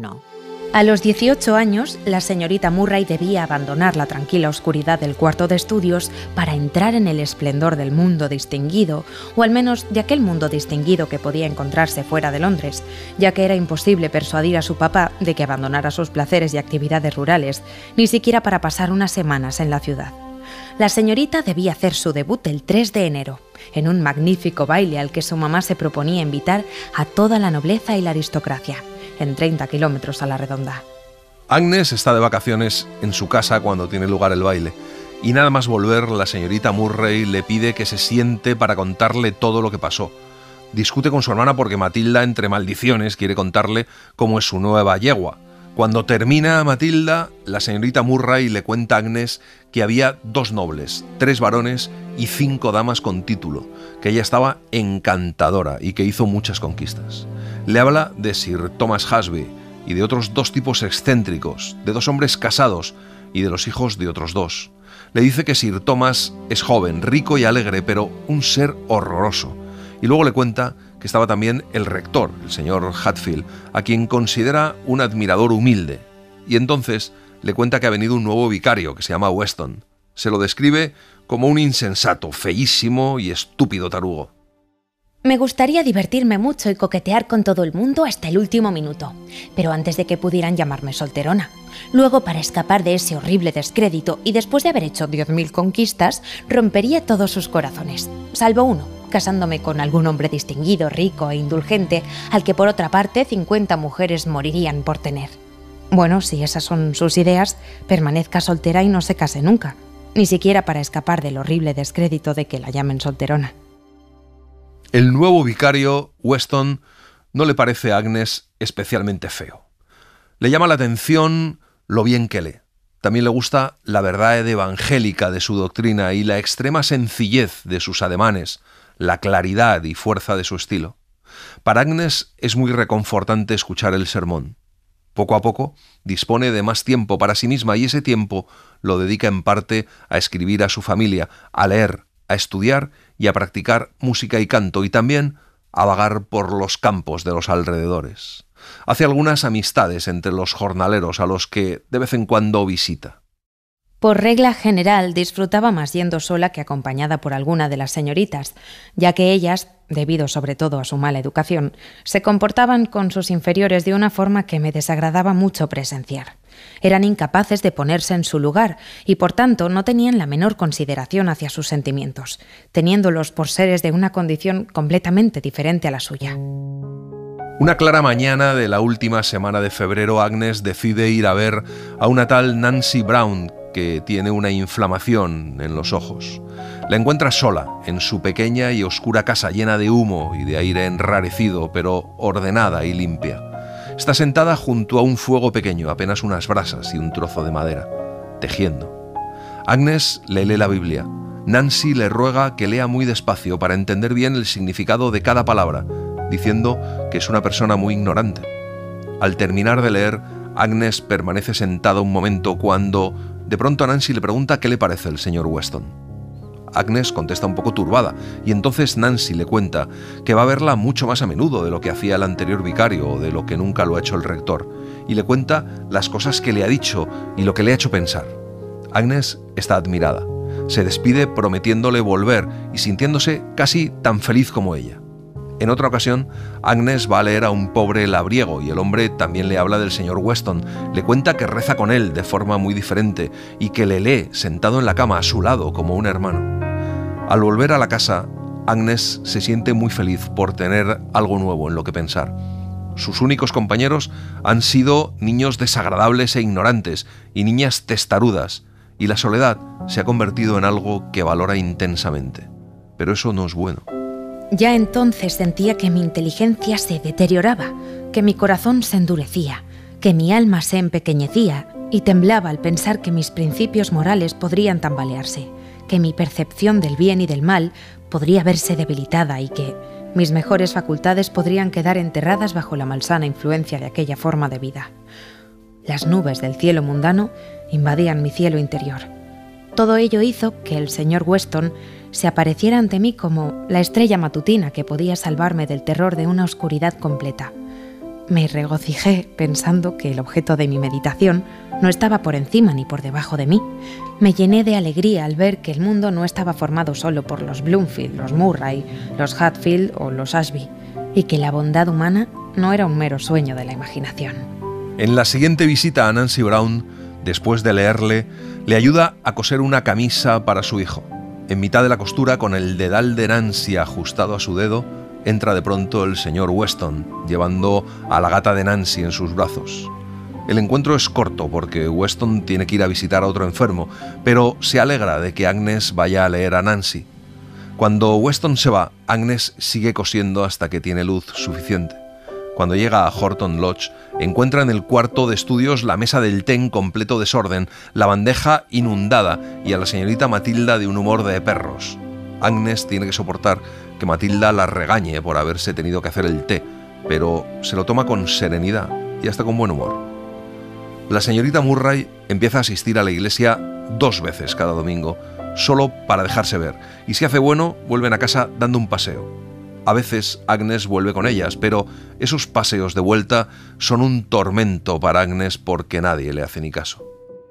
A los 18 años, la señorita Murray debía abandonar la tranquila oscuridad del cuarto de estudios para entrar en el esplendor del mundo distinguido, o al menos de aquel mundo distinguido que podía encontrarse fuera de Londres, ya que era imposible persuadir a su papá de que abandonara sus placeres y actividades rurales, ni siquiera para pasar unas semanas en la ciudad. La señorita debía hacer su debut el 3 de enero, en un magnífico baile al que su mamá se proponía invitar a toda la nobleza y la aristocracia, en 30 kilómetros a la redonda. Agnes está de vacaciones en su casa cuando tiene lugar el baile, y nada más volver, la señorita Murray le pide que se siente para contarle todo lo que pasó. Discute con su hermana porque Matilda, entre maldiciones, quiere contarle cómo es su nueva yegua. Cuando termina Matilda, la señorita Murray le cuenta a Agnes que había 2 nobles, 3 varones y 5 damas con título, que ella estaba encantadora y que hizo muchas conquistas. Le habla de Sir Thomas Husby y de otros 2 tipos excéntricos, de 2 hombres casados y de los hijos de otros 2. Le dice que Sir Thomas es joven, rico y alegre, pero un ser horroroso. Y luego le cuenta que estaba también el rector, el señor Hatfield, a quien considera un admirador humilde. Y entonces le cuenta que ha venido un nuevo vicario que se llama Weston. Se lo describe como un insensato, feísimo y estúpido tarugo. Me gustaría divertirme mucho y coquetear con todo el mundo hasta el último minuto, pero antes de que pudieran llamarme solterona. Luego, para escapar de ese horrible descrédito y después de haber hecho 10.000 conquistas, rompería todos sus corazones, salvo uno, casándome con algún hombre distinguido, rico e indulgente, al que por otra parte 50 mujeres morirían por tener. Bueno, si esas son sus ideas, permanezca soltera y no se case nunca, ni siquiera para escapar del horrible descrédito de que la llamen solterona. El nuevo vicario, Weston, no le parece a Agnes especialmente feo. Le llama la atención lo bien que lee. También le gusta la verdad evangélica de su doctrina y la extrema sencillez de sus ademanes, la claridad y fuerza de su estilo. Para Agnes es muy reconfortante escuchar el sermón. Poco a poco dispone de más tiempo para sí misma y ese tiempo lo dedica en parte a escribir a su familia, a leer, a estudiar y a practicar música y canto, y también a vagar por los campos de los alrededores. Hace algunas amistades entre los jornaleros a los que de vez en cuando visita. Por regla general, disfrutaba más yendo sola que acompañada por alguna de las señoritas, ya que ellas, debido sobre todo a su mala educación, se comportaban con sus inferiores de una forma que me desagradaba mucho presenciar. Eran incapaces de ponerse en su lugar y, por tanto, no tenían la menor consideración hacia sus sentimientos, teniéndolos por seres de una condición completamente diferente a la suya. Una clara mañana de la última semana de febrero, Agnes decide ir a ver a una tal Nancy Brown, que tiene una inflamación en los ojos. La encuentra sola en su pequeña y oscura casa llena de humo y de aire enrarecido, pero ordenada y limpia. Está sentada junto a un fuego pequeño, apenas unas brasas y un trozo de madera, tejiendo. Agnes le lee la Biblia. Nancy le ruega que lea muy despacio para entender bien el significado de cada palabra, diciendo que es una persona muy ignorante. Al terminar de leer, Agnes permanece sentada un momento cuando, de pronto, a Nancy le pregunta qué le parece el señor Weston. Agnes contesta un poco turbada, y entonces Nancy le cuenta que va a verla mucho más a menudo de lo que hacía el anterior vicario o de lo que nunca lo ha hecho el rector, y le cuenta las cosas que le ha dicho y lo que le ha hecho pensar. Agnes está admirada. Se despide prometiéndole volver y sintiéndose casi tan feliz como ella. En otra ocasión, Agnes va a leer a un pobre labriego y el hombre también le habla del señor Weston. Le cuenta que reza con él de forma muy diferente y que le lee sentado en la cama a su lado como un hermano. Al volver a la casa, Agnes se siente muy feliz por tener algo nuevo en lo que pensar. Sus únicos compañeros han sido niños desagradables e ignorantes y niñas testarudas, y la soledad se ha convertido en algo que valora intensamente. Pero eso no es bueno. Ya entonces sentía que mi inteligencia se deterioraba, que mi corazón se endurecía, que mi alma se empequeñecía y temblaba al pensar que mis principios morales podrían tambalearse, que mi percepción del bien y del mal podría verse debilitada y que mis mejores facultades podrían quedar enterradas bajo la malsana influencia de aquella forma de vida. Las nubes del cielo mundano invadían mi cielo interior. Todo ello hizo que el señor Weston se apareciera ante mí como la estrella matutina que podía salvarme del terror de una oscuridad completa. Me regocijé pensando que el objeto de mi meditación no estaba por encima ni por debajo de mí. Me llené de alegría al ver que el mundo no estaba formado solo por los Bloomfield, los Murray, los Hatfield o los Ashby, y que la bondad humana no era un mero sueño de la imaginación. En la siguiente visita a Nancy Brown, después de leerle, le ayuda a coser una camisa para su hijo. En mitad de la costura, con el dedal de Nancy ajustado a su dedo, entra de pronto el señor Weston, llevando a la gata de Nancy en sus brazos. El encuentro es corto porque Weston tiene que ir a visitar a otro enfermo, pero se alegra de que Agnes vaya a leer a Nancy. Cuando Weston se va, Agnes sigue cosiendo hasta que tiene luz suficiente. Cuando llega a Horton Lodge, encuentra en el cuarto de estudios la mesa del té en completo desorden, la bandeja inundada y a la señorita Matilda de un humor de perros. Agnes tiene que soportar que Matilda la regañe por haberse tenido que hacer el té, pero se lo toma con serenidad y hasta con buen humor. La señorita Murray empieza a asistir a la iglesia 2 veces cada domingo, solo para dejarse ver, y si hace bueno, vuelven a casa dando un paseo. A veces Agnes vuelve con ellas, pero esos paseos de vuelta son un tormento para Agnes porque nadie le hace ni caso.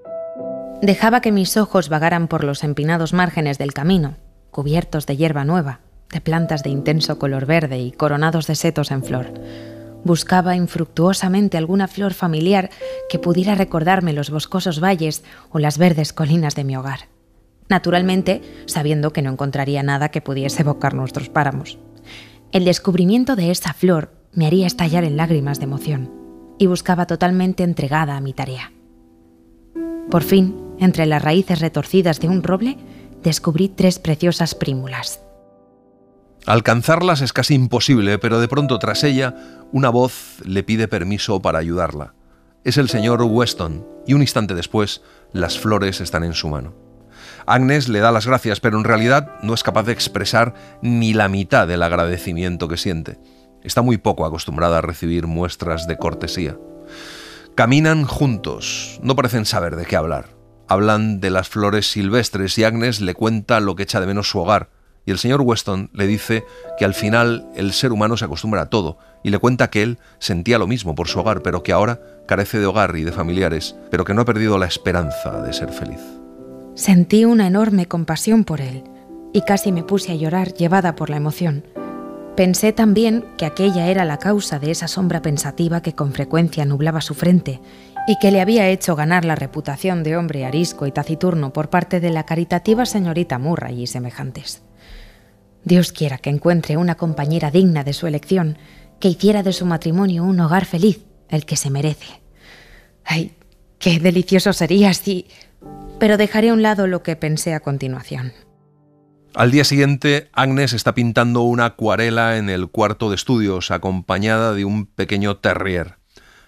Dejaba que mis ojos vagaran por los empinados márgenes del camino, cubiertos de hierba nueva, de plantas de intenso color verde y coronados de setos en flor. Buscaba infructuosamente alguna flor familiar que pudiera recordarme los boscosos valles o las verdes colinas de mi hogar. Naturalmente, sabiendo que no encontraría nada que pudiese evocar nuestros páramos. El descubrimiento de esa flor me haría estallar en lágrimas de emoción, y buscaba totalmente entregada a mi tarea. Por fin, entre las raíces retorcidas de un roble, descubrí 3 preciosas prímulas. Alcanzarlas es casi imposible, pero de pronto tras ella, una voz le pide permiso para ayudarla. Es el señor Weston, y un instante después, las flores están en su mano. Agnes le da las gracias, pero en realidad no es capaz de expresar ni la mitad del agradecimiento que siente. Está muy poco acostumbrada a recibir muestras de cortesía. Caminan juntos, no parecen saber de qué hablar. Hablan de las flores silvestres y Agnes le cuenta lo que echa de menos su hogar. Y el señor Weston le dice que al final el ser humano se acostumbra a todo y le cuenta que él sentía lo mismo por su hogar, pero que ahora carece de hogar y de familiares, pero que no ha perdido la esperanza de ser feliz. Sentí una enorme compasión por él y casi me puse a llorar llevada por la emoción. Pensé también que aquella era la causa de esa sombra pensativa que con frecuencia nublaba su frente y que le había hecho ganar la reputación de hombre arisco y taciturno por parte de la caritativa señorita Murray y semejantes. Dios quiera que encuentre una compañera digna de su elección, que hiciera de su matrimonio un hogar feliz, el que se merece. ¡Ay, qué delicioso sería si... Pero dejaré a un lado lo que pensé a continuación. Al día siguiente, Agnes está pintando una acuarela en el cuarto de estudios, acompañada de un pequeño terrier.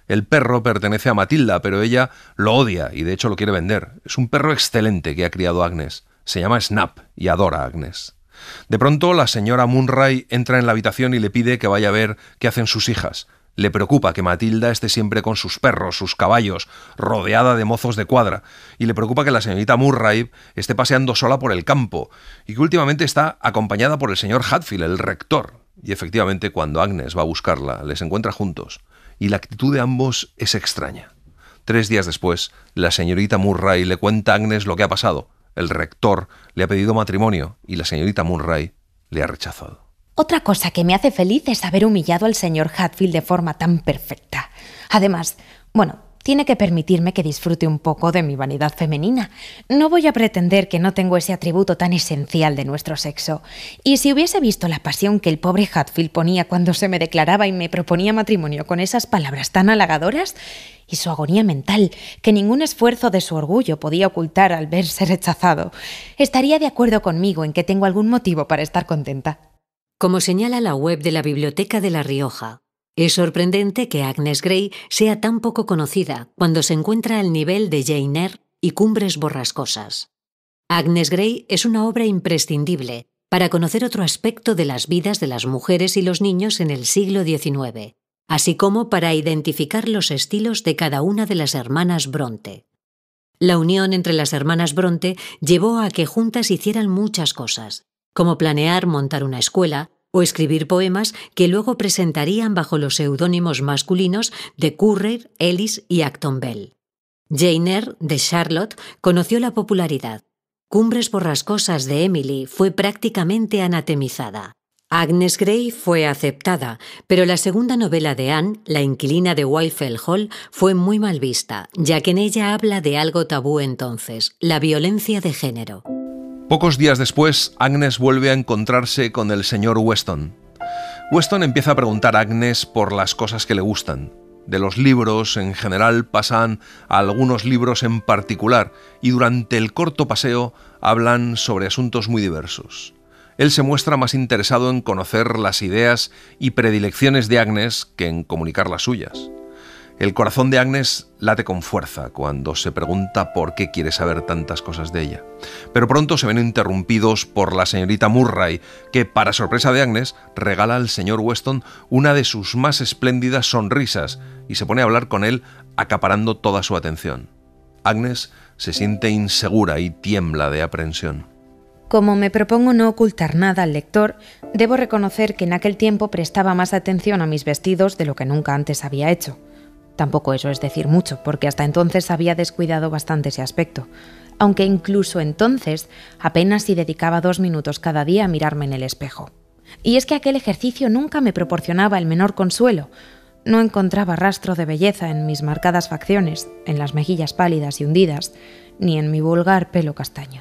El perro pertenece a Matilda, pero ella lo odia y de hecho lo quiere vender. Es un perro excelente que ha criado Agnes. Se llama Snap y adora a Agnes. De pronto, la señora Munray entra en la habitación y le pide que vaya a ver qué hacen sus hijas. Le preocupa que Matilda esté siempre con sus perros, sus caballos, rodeada de mozos de cuadra, y le preocupa que la señorita Murray esté paseando sola por el campo, y que últimamente está acompañada por el señor Hatfield, el rector. Y efectivamente, cuando Agnes va a buscarla, les encuentra juntos, y la actitud de ambos es extraña. 3 días después, la señorita Murray le cuenta a Agnes lo que ha pasado. El rector le ha pedido matrimonio, y la señorita Murray le ha rechazado. Otra cosa que me hace feliz es haber humillado al señor Hatfield de forma tan perfecta. Además, tiene que permitirme que disfrute un poco de mi vanidad femenina. No voy a pretender que no tengo ese atributo tan esencial de nuestro sexo. Y si hubiese visto la pasión que el pobre Hatfield ponía cuando se me declaraba y me proponía matrimonio con esas palabras tan halagadoras, y su agonía mental, que ningún esfuerzo de su orgullo podía ocultar al verse rechazado, estaría de acuerdo conmigo en que tengo algún motivo para estar contenta. Como señala la web de la Biblioteca de La Rioja, es sorprendente que Agnes Grey sea tan poco conocida cuando se encuentra al nivel de Jane Eyre y Cumbres Borrascosas. Agnes Grey es una obra imprescindible para conocer otro aspecto de las vidas de las mujeres y los niños en el siglo XIX, así como para identificar los estilos de cada una de las hermanas Bronte. La unión entre las hermanas Bronte llevó a que juntas hicieran muchas cosas, como planear montar una escuela o escribir poemas que luego presentarían bajo los seudónimos masculinos de Currer, Ellis y Acton Bell. Jane Eyre, de Charlotte, conoció la popularidad. Cumbres Borrascosas de Emily fue prácticamente anatemizada. Agnes Grey fue aceptada, pero la segunda novela de Anne, La inquilina de Wildfell Hall, fue muy mal vista, ya que en ella habla de algo tabú entonces, la violencia de género. Pocos días después, Agnes vuelve a encontrarse con el señor Weston. Weston empieza a preguntar a Agnes por las cosas que le gustan. De los libros, en general, pasan a algunos libros en particular, y durante el corto paseo hablan sobre asuntos muy diversos. Él se muestra más interesado en conocer las ideas y predilecciones de Agnes que en comunicar las suyas. El corazón de Agnes late con fuerza cuando se pregunta por qué quiere saber tantas cosas de ella. Pero pronto se ven interrumpidos por la señorita Murray, que, para sorpresa de Agnes, regala al señor Weston una de sus más espléndidas sonrisas y se pone a hablar con él, acaparando toda su atención. Agnes se siente insegura y tiembla de aprensión. Como me propongo no ocultar nada al lector, debo reconocer que en aquel tiempo prestaba más atención a mis vestidos de lo que nunca antes había hecho. Tampoco eso es decir mucho, porque hasta entonces había descuidado bastante ese aspecto, aunque incluso entonces apenas si dedicaba 2 minutos cada día a mirarme en el espejo. Y es que aquel ejercicio nunca me proporcionaba el menor consuelo. No encontraba rastro de belleza en mis marcadas facciones, en las mejillas pálidas y hundidas, ni en mi vulgar pelo castaño.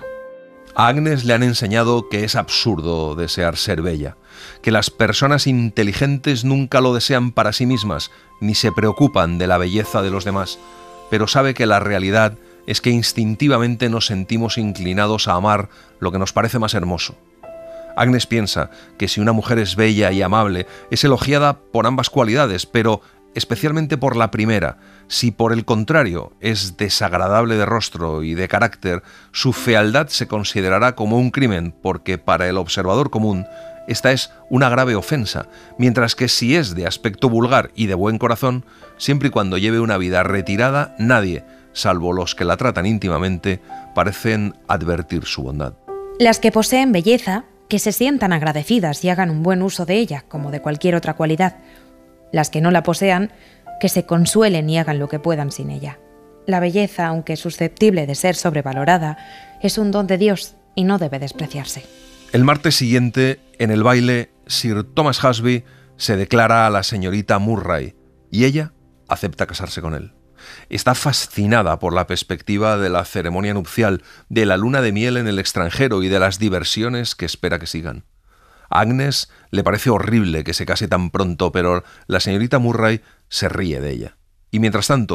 A Agnes le han enseñado que es absurdo desear ser bella, que las personas inteligentes nunca lo desean para sí mismas, ni se preocupan de la belleza de los demás, pero sabe que la realidad es que instintivamente nos sentimos inclinados a amar lo que nos parece más hermoso. Agnes piensa que si una mujer es bella y amable, es elogiada por ambas cualidades, pero especialmente por la primera. Si por el contrario es desagradable de rostro y de carácter, su fealdad se considerará como un crimen, porque para el observador común esta es una grave ofensa, mientras que si es de aspecto vulgar y de buen corazón, siempre y cuando lleve una vida retirada, nadie, salvo los que la tratan íntimamente, parecen advertir su bondad. Las que poseen belleza, que se sientan agradecidas y hagan un buen uso de ella, como de cualquier otra cualidad. Las que no la posean, que se consuelen y hagan lo que puedan sin ella. La belleza, aunque susceptible de ser sobrevalorada, es un don de Dios y no debe despreciarse. El martes siguiente, en el baile, Sir Thomas Husby se declara a la señorita Murray y ella acepta casarse con él. Está fascinada por la perspectiva de la ceremonia nupcial, de la luna de miel en el extranjero y de las diversiones que espera que sigan. A Agnes le parece horrible que se case tan pronto, pero la señorita Murray se ríe de ella. Y mientras tanto,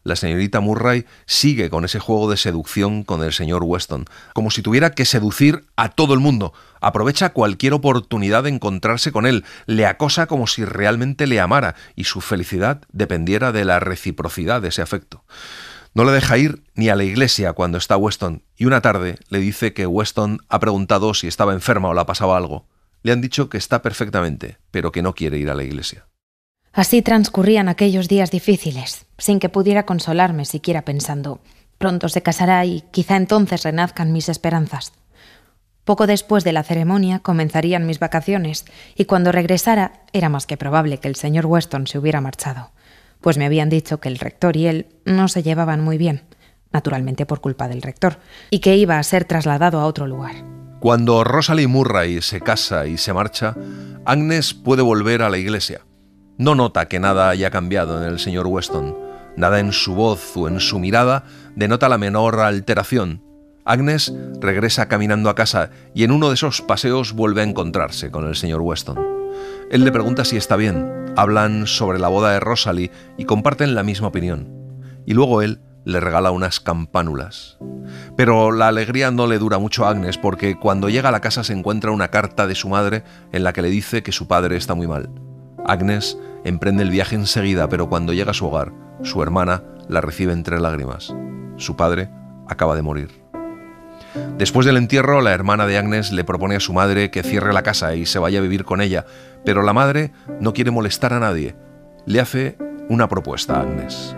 la señorita Murray sigue con ese juego de seducción con el señor Weston, como si tuviera que seducir a todo el mundo. Aprovecha cualquier oportunidad de encontrarse con él, le acosa como si realmente le amara y su felicidad dependiera de la reciprocidad de ese afecto. No le deja ir ni a la iglesia cuando está Weston, y una tarde le dice que Weston ha preguntado si estaba enferma o la pasaba algo. Le han dicho que está perfectamente, pero que no quiere ir a la iglesia. Así transcurrían aquellos días difíciles, sin que pudiera consolarme siquiera pensando, pronto se casará y quizá entonces renazcan mis esperanzas. Poco después de la ceremonia comenzarían mis vacaciones y cuando regresara era más que probable que el señor Weston se hubiera marchado, pues me habían dicho que el rector y él no se llevaban muy bien, naturalmente por culpa del rector, y que iba a ser trasladado a otro lugar. Cuando Rosalie Murray se casa y se marcha, Agnes puede volver a la iglesia. No nota que nada haya cambiado en el señor Weston. Nada en su voz o en su mirada denota la menor alteración. Agnes regresa caminando a casa y en uno de esos paseos vuelve a encontrarse con el señor Weston. Él le pregunta si está bien, hablan sobre la boda de Rosalie y comparten la misma opinión. Y luego él le regala unas campánulas. Pero la alegría no le dura mucho a Agnes porque cuando llega a la casa se encuentra una carta de su madre en la que le dice que su padre está muy mal. Agnes emprende el viaje enseguida, pero cuando llega a su hogar, su hermana la recibe entre lágrimas. Su padre acaba de morir. Después del entierro, la hermana de Agnes le propone a su madre que cierre la casa y se vaya a vivir con ella, pero la madre no quiere molestar a nadie. Le hace una propuesta a Agnes.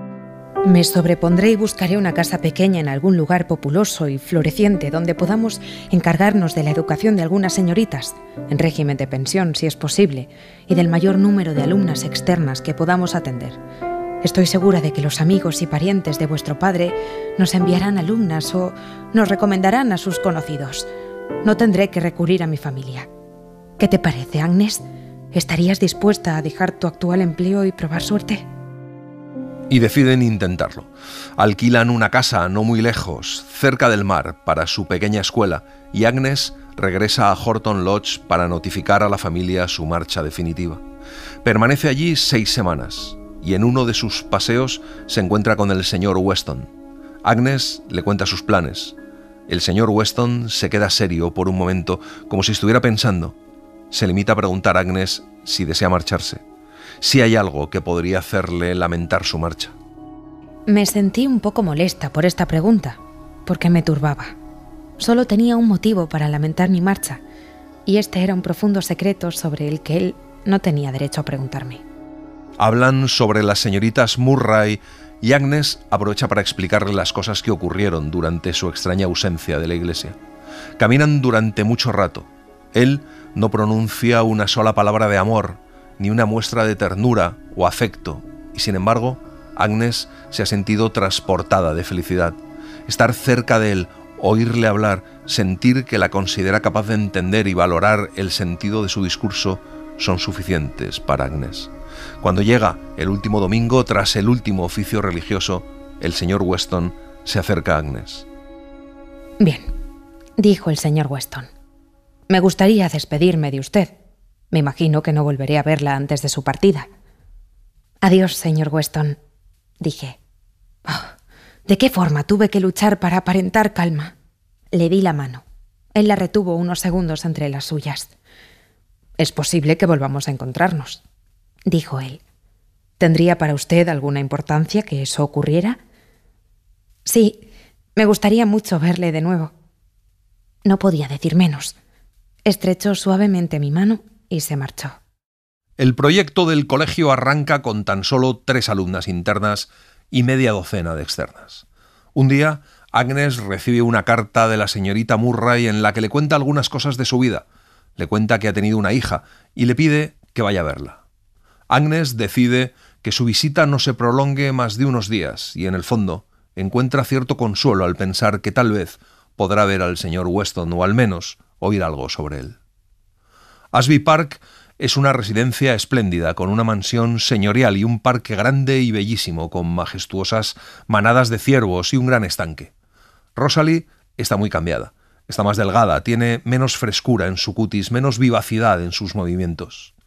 Me sobrepondré y buscaré una casa pequeña en algún lugar populoso y floreciente donde podamos encargarnos de la educación de algunas señoritas, en régimen de pensión si es posible, y del mayor número de alumnas externas que podamos atender. Estoy segura de que los amigos y parientes de vuestro padre nos enviarán alumnas o nos recomendarán a sus conocidos. No tendré que recurrir a mi familia. ¿Qué te parece, Agnes? ¿Estarías dispuesta a dejar tu actual empleo y probar suerte? Y deciden intentarlo. Alquilan una casa no muy lejos, cerca del mar, para su pequeña escuela, y Agnes regresa a Horton Lodge para notificar a la familia su marcha definitiva. Permanece allí 6 semanas, y en uno de sus paseos se encuentra con el señor Weston. Agnes le cuenta sus planes. El señor Weston se queda serio por un momento, como si estuviera pensando. Se limita a preguntar a Agnes si desea marcharse. Si hay algo que podría hacerle lamentar su marcha. Me sentí un poco molesta por esta pregunta, porque me turbaba. Solo tenía un motivo para lamentar mi marcha, y este era un profundo secreto sobre el que él no tenía derecho a preguntarme. Hablan sobre las señoritas Murray y Agnes aprovecha para explicarle las cosas que ocurrieron durante su extraña ausencia de la iglesia. Caminan durante mucho rato. Él no pronuncia una sola palabra de amor, ni una muestra de ternura o afecto, y sin embargo, Agnes se ha sentido transportada de felicidad. Estar cerca de él, oírle hablar, sentir que la considera capaz de entender y valorar el sentido de su discurso son suficientes para Agnes. Cuando llega el último domingo, tras el último oficio religioso, el señor Weston se acerca a Agnes. Bien, dijo el señor Weston. Me gustaría despedirme de usted. Me imagino que no volveré a verla antes de su partida. Adiós, señor Weston, dije. Oh, ¿de qué forma tuve que luchar para aparentar calma? Le di la mano. Él la retuvo unos segundos entre las suyas. Es posible que volvamos a encontrarnos, dijo él. ¿Tendría para usted alguna importancia que eso ocurriera? Sí, me gustaría mucho verle de nuevo. No podía decir menos. Estrechó suavemente mi mano y se marchó. El proyecto del colegio arranca con tan solo 3 alumnas internas y media docena de externas. Un día, Agnes recibe una carta de la señorita Murray en la que le cuenta algunas cosas de su vida. Le cuenta que ha tenido una hija y le pide que vaya a verla. Agnes decide que su visita no se prolongue más de unos días y, en el fondo, encuentra cierto consuelo al pensar que tal vez podrá ver al señor Weston o al menos oír algo sobre él. Ashby Park es una residencia espléndida con una mansión señorial y un parque grande y bellísimo con majestuosas manadas de ciervos y un gran estanque. Rosalie está muy cambiada, está más delgada, tiene menos frescura en su cutis, menos vivacidad en sus movimientos.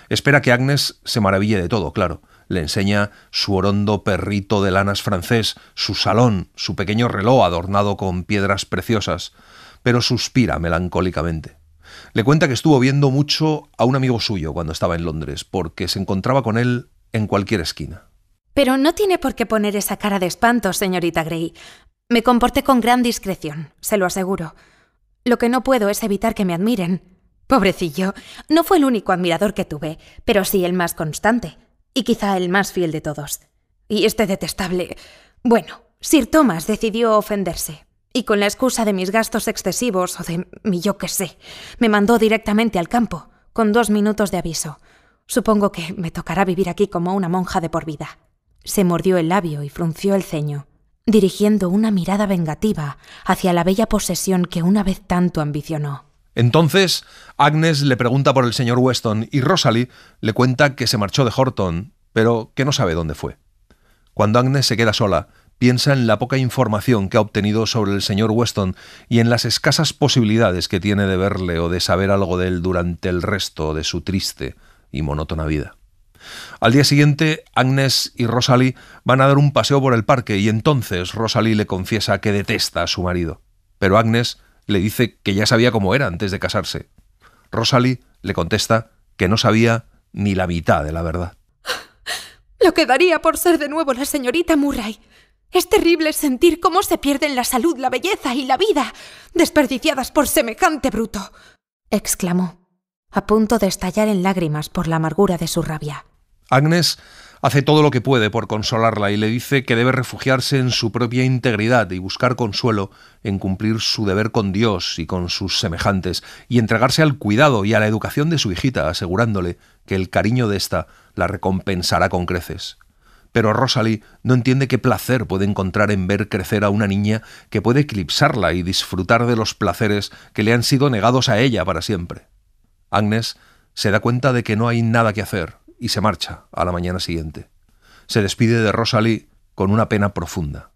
Espera que Agnes se maraville de todo, claro. Le enseña su orondo perrito de lanas francés, su salón, su pequeño reloj adornado con piedras preciosas, pero suspira melancólicamente. Le cuenta que estuvo viendo mucho a un amigo suyo cuando estaba en Londres, porque se encontraba con él en cualquier esquina. Pero no tiene por qué poner esa cara de espanto, señorita Grey. Me comporté con gran discreción, se lo aseguro. Lo que no puedo es evitar que me admiren. Pobrecillo, no fue el único admirador que tuve, pero sí el más constante. Y quizá el más fiel de todos. Y este detestable... Bueno, Sir Thomas decidió ofenderse. Y con la excusa de mis gastos excesivos o de mi yo qué sé, me mandó directamente al campo, con 2 minutos de aviso. Supongo que me tocará vivir aquí como una monja de por vida. Se mordió el labio y frunció el ceño, dirigiendo una mirada vengativa hacia la bella posesión que una vez tanto ambicionó. Entonces, Agnes le pregunta por el señor Weston y Rosalie le cuenta que se marchó de Horton, pero que no sabe dónde fue. Cuando Agnes se queda sola, piensa en la poca información que ha obtenido sobre el señor Weston y en las escasas posibilidades que tiene de verle o de saber algo de él durante el resto de su triste y monótona vida. Al día siguiente, Agnes y Rosalie van a dar un paseo por el parque y entonces Rosalie le confiesa que detesta a su marido. Pero Agnes le dice que ya sabía cómo era antes de casarse. Rosalie le contesta que no sabía ni la mitad de la verdad. Lo que daría por ser de nuevo la señorita Murray. Es terrible sentir cómo se pierden la salud, la belleza y la vida, desperdiciadas por semejante bruto, exclamó, a punto de estallar en lágrimas por la amargura de su rabia. Agnes hace todo lo que puede por consolarla y le dice que debe refugiarse en su propia integridad y buscar consuelo en cumplir su deber con Dios y con sus semejantes y entregarse al cuidado y a la educación de su hijita, asegurándole que el cariño de ésta la recompensará con creces. Pero Rosalie no entiende qué placer puede encontrar en ver crecer a una niña que puede eclipsarla y disfrutar de los placeres que le han sido negados a ella para siempre. Agnes se da cuenta de que no hay nada que hacer y se marcha a la mañana siguiente. Se despide de Rosalie con una pena profunda.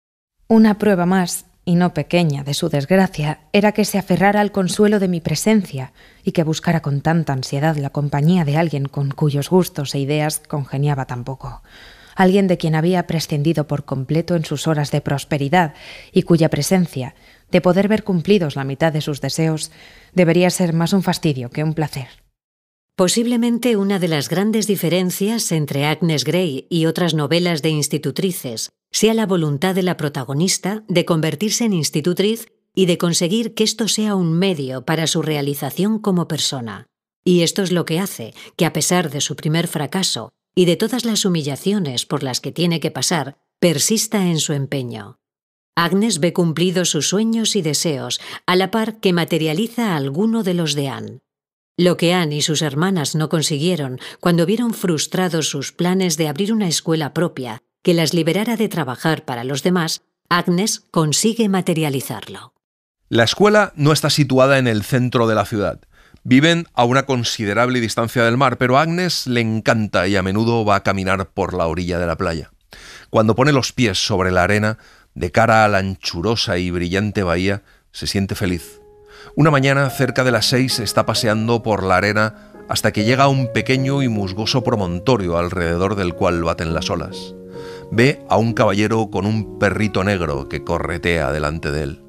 Una prueba más, y no pequeña, de su desgracia era que se aferrara al consuelo de mi presencia y que buscara con tanta ansiedad la compañía de alguien con cuyos gustos e ideas congeniaba tan poco. Alguien de quien había prescindido por completo en sus horas de prosperidad y cuya presencia, de poder ver cumplidos la mitad de sus deseos, debería ser más un fastidio que un placer. Posiblemente una de las grandes diferencias entre Agnes Grey y otras novelas de institutrices sea la voluntad de la protagonista de convertirse en institutriz y de conseguir que esto sea un medio para su realización como persona. Y esto es lo que hace que, a pesar de su primer fracaso y de todas las humillaciones por las que tiene que pasar, persista en su empeño. Agnes ve cumplidos sus sueños y deseos, a la par que materializa alguno de los de Anne. Lo que Anne y sus hermanas no consiguieron cuando vieron frustrados sus planes de abrir una escuela propia que las liberara de trabajar para los demás, Agnes consigue materializarlo. La escuela no está situada en el centro de la ciudad. Viven a una considerable distancia del mar, pero a Agnes le encanta y a menudo va a caminar por la orilla de la playa. Cuando pone los pies sobre la arena, de cara a la anchurosa y brillante bahía, se siente feliz. Una mañana, cerca de las 6, está paseando por la arena hasta que llega a un pequeño y musgoso promontorio alrededor del cual baten las olas. Ve a un caballero con un perrito negro que corretea delante de él.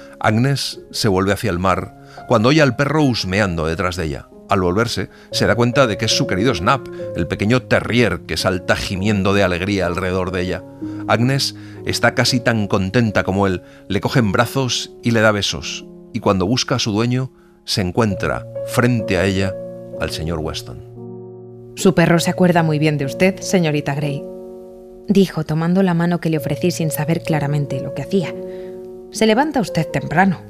Agnes se vuelve hacia el mar cuando oye al perro husmeando detrás de ella. Al volverse, se da cuenta de que es su querido Snap, el pequeño terrier que salta gimiendo de alegría alrededor de ella. Agnes está casi tan contenta como él, le coge en brazos y le da besos. Y cuando busca a su dueño, se encuentra frente a ella al señor Weston. Su perro se acuerda muy bien de usted, señorita Grey, dijo tomando la mano que le ofrecí sin saber claramente lo que hacía. Se levanta usted temprano.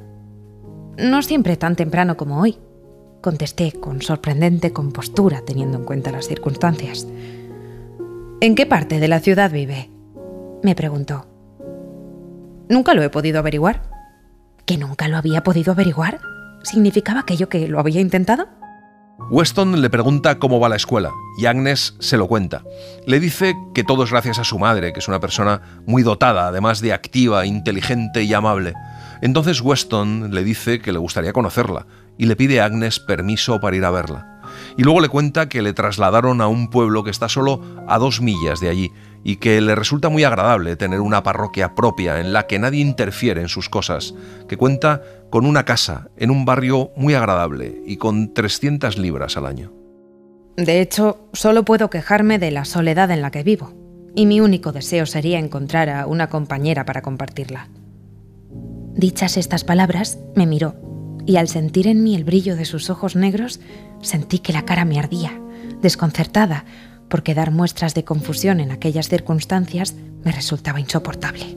No siempre tan temprano como hoy, contesté con sorprendente compostura teniendo en cuenta las circunstancias. ¿En qué parte de la ciudad vive?, me preguntó. Nunca lo he podido averiguar. ¿Que nunca lo había podido averiguar? ¿Significaba aquello que lo había intentado? Weston le pregunta cómo va la escuela y Agnes se lo cuenta. Le dice que todo es gracias a su madre, que es una persona muy dotada, además de activa, inteligente y amable. Entonces Weston le dice que le gustaría conocerla y le pide a Agnes permiso para ir a verla. Y luego le cuenta que le trasladaron a un pueblo que está solo a 2 millas de allí y que le resulta muy agradable tener una parroquia propia en la que nadie interfiere en sus cosas, que cuenta con una casa en un barrio muy agradable y con 300 libras al año. De hecho, solo puedo quejarme de la soledad en la que vivo, y mi único deseo sería encontrar a una compañera para compartirla. Dichas estas palabras, me miró, y al sentir en mí el brillo de sus ojos negros, sentí que la cara me ardía, desconcertada, porque dar muestras de confusión en aquellas circunstancias me resultaba insoportable.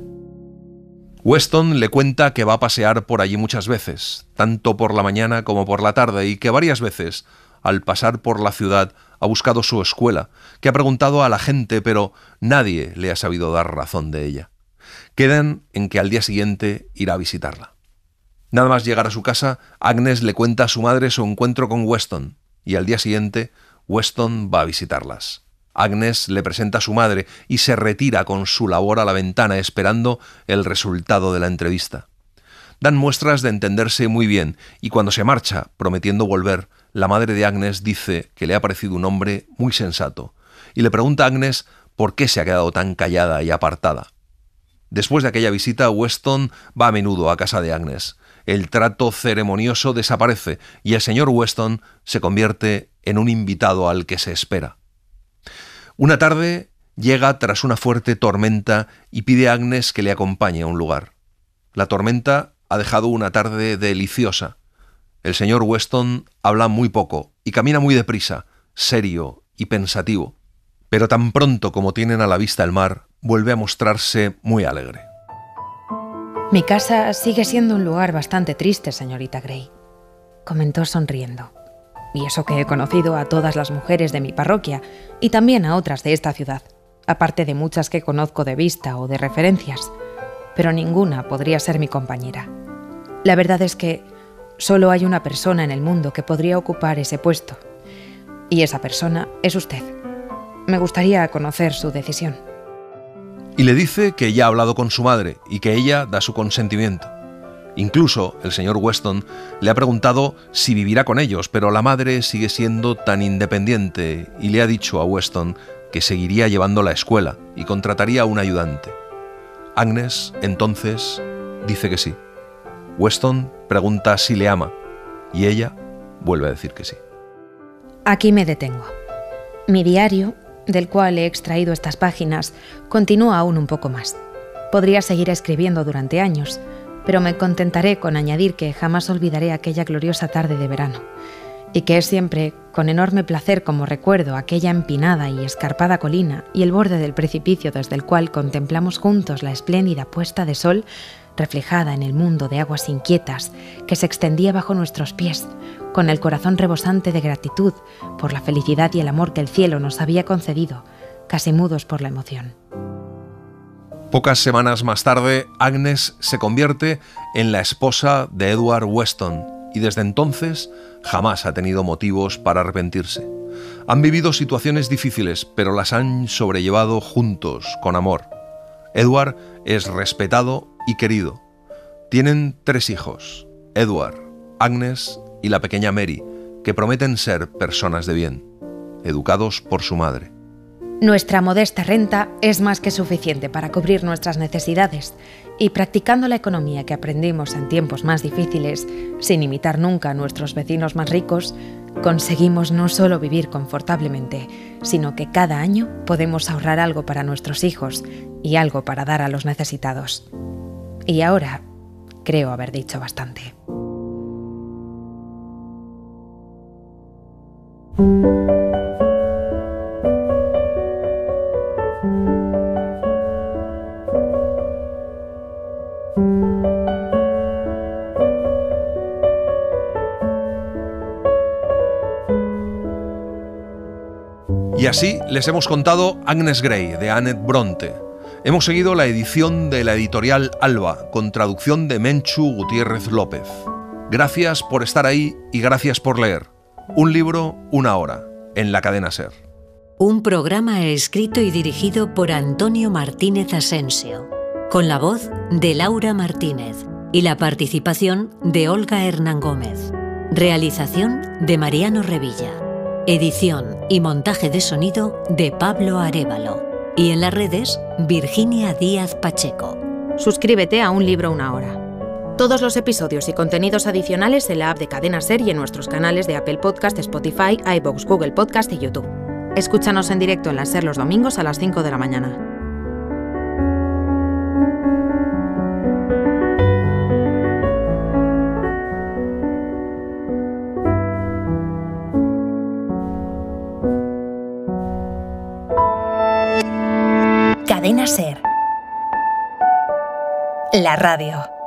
Weston le cuenta que va a pasear por allí muchas veces, tanto por la mañana como por la tarde, y que varias veces, al pasar por la ciudad, ha buscado su escuela, que ha preguntado a la gente, pero nadie le ha sabido dar razón de ella. Quedan en que al día siguiente irá a visitarla. Nada más llegar a su casa, Agnes le cuenta a su madre su encuentro con Weston, y al día siguiente, Weston va a visitarlas. Agnes le presenta a su madre y se retira con su labor a la ventana esperando el resultado de la entrevista. Dan muestras de entenderse muy bien y cuando se marcha, prometiendo volver, la madre de Agnes dice que le ha parecido un hombre muy sensato y le pregunta a Agnes por qué se ha quedado tan callada y apartada. Después de aquella visita, Weston va a menudo a casa de Agnes. El trato ceremonioso desaparece y el señor Weston se convierte en un invitado al que se espera. Una tarde llega tras una fuerte tormenta y pide a Agnes que le acompañe a un lugar. La tormenta ha dejado una tarde deliciosa. El señor Weston habla muy poco y camina muy deprisa, serio y pensativo, pero tan pronto como tienen a la vista el mar, vuelve a mostrarse muy alegre. Mi casa sigue siendo un lugar bastante triste, señorita Gray, comentó sonriendo. Y eso que he conocido a todas las mujeres de mi parroquia y también a otras de esta ciudad, aparte de muchas que conozco de vista o de referencias, pero ninguna podría ser mi compañera. La verdad es que solo hay una persona en el mundo que podría ocupar ese puesto, y esa persona es usted. Me gustaría conocer su decisión. Y le dice que ya ha hablado con su madre y que ella da su consentimiento. Incluso el señor Weston le ha preguntado si vivirá con ellos, pero la madre sigue siendo tan independiente y le ha dicho a Weston que seguiría llevando la escuela y contrataría a un ayudante. Agnes, entonces, dice que sí. Weston pregunta si le ama y ella vuelve a decir que sí. Aquí me detengo. Mi diario, del cual he extraído estas páginas, continúa aún un poco más. Podría seguir escribiendo durante años, pero me contentaré con añadir que jamás olvidaré aquella gloriosa tarde de verano, y que es siempre con enorme placer como recuerdo aquella empinada y escarpada colina y el borde del precipicio desde el cual contemplamos juntos la espléndida puesta de sol reflejada en el mundo de aguas inquietas que se extendía bajo nuestros pies, con el corazón rebosante de gratitud por la felicidad y el amor que el cielo nos había concedido, casi mudos por la emoción. Pocas semanas más tarde, Agnes se convierte en la esposa de Edward Weston y desde entonces jamás ha tenido motivos para arrepentirse. Han vivido situaciones difíciles, pero las han sobrellevado juntos, con amor. Edward es respetado y querido. Tienen 3 hijos, Edward, Agnes y la pequeña Mary, que prometen ser personas de bien, educados por su madre. Nuestra modesta renta es más que suficiente para cubrir nuestras necesidades y practicando la economía que aprendimos en tiempos más difíciles, sin imitar nunca a nuestros vecinos más ricos, conseguimos no solo vivir confortablemente, sino que cada año podemos ahorrar algo para nuestros hijos y algo para dar a los necesitados. Y ahora creo haber dicho bastante. Y así les hemos contado Agnes Grey, de Annette Bronte. Hemos seguido la edición de la editorial Alba, con traducción de Menchu Gutiérrez López. Gracias por estar ahí y gracias por leer. Un libro, una hora, en la cadena SER. Un programa escrito y dirigido por Antonio Martínez Asensio, con la voz de Laura Martínez y la participación de Olga Hernán Gómez. Realización de Mariano Revilla. Edición y montaje de sonido de Pablo Arévalo. Y en las redes, Virginia Díaz Pacheco. Suscríbete a Un Libro, Una Hora. Todos los episodios y contenidos adicionales en la app de Cadena Ser y en nuestros canales de Apple Podcast, Spotify, iVoox, Google Podcast y YouTube. Escúchanos en directo en la Ser los domingos a las 5 de la mañana. Cadena Ser. La radio.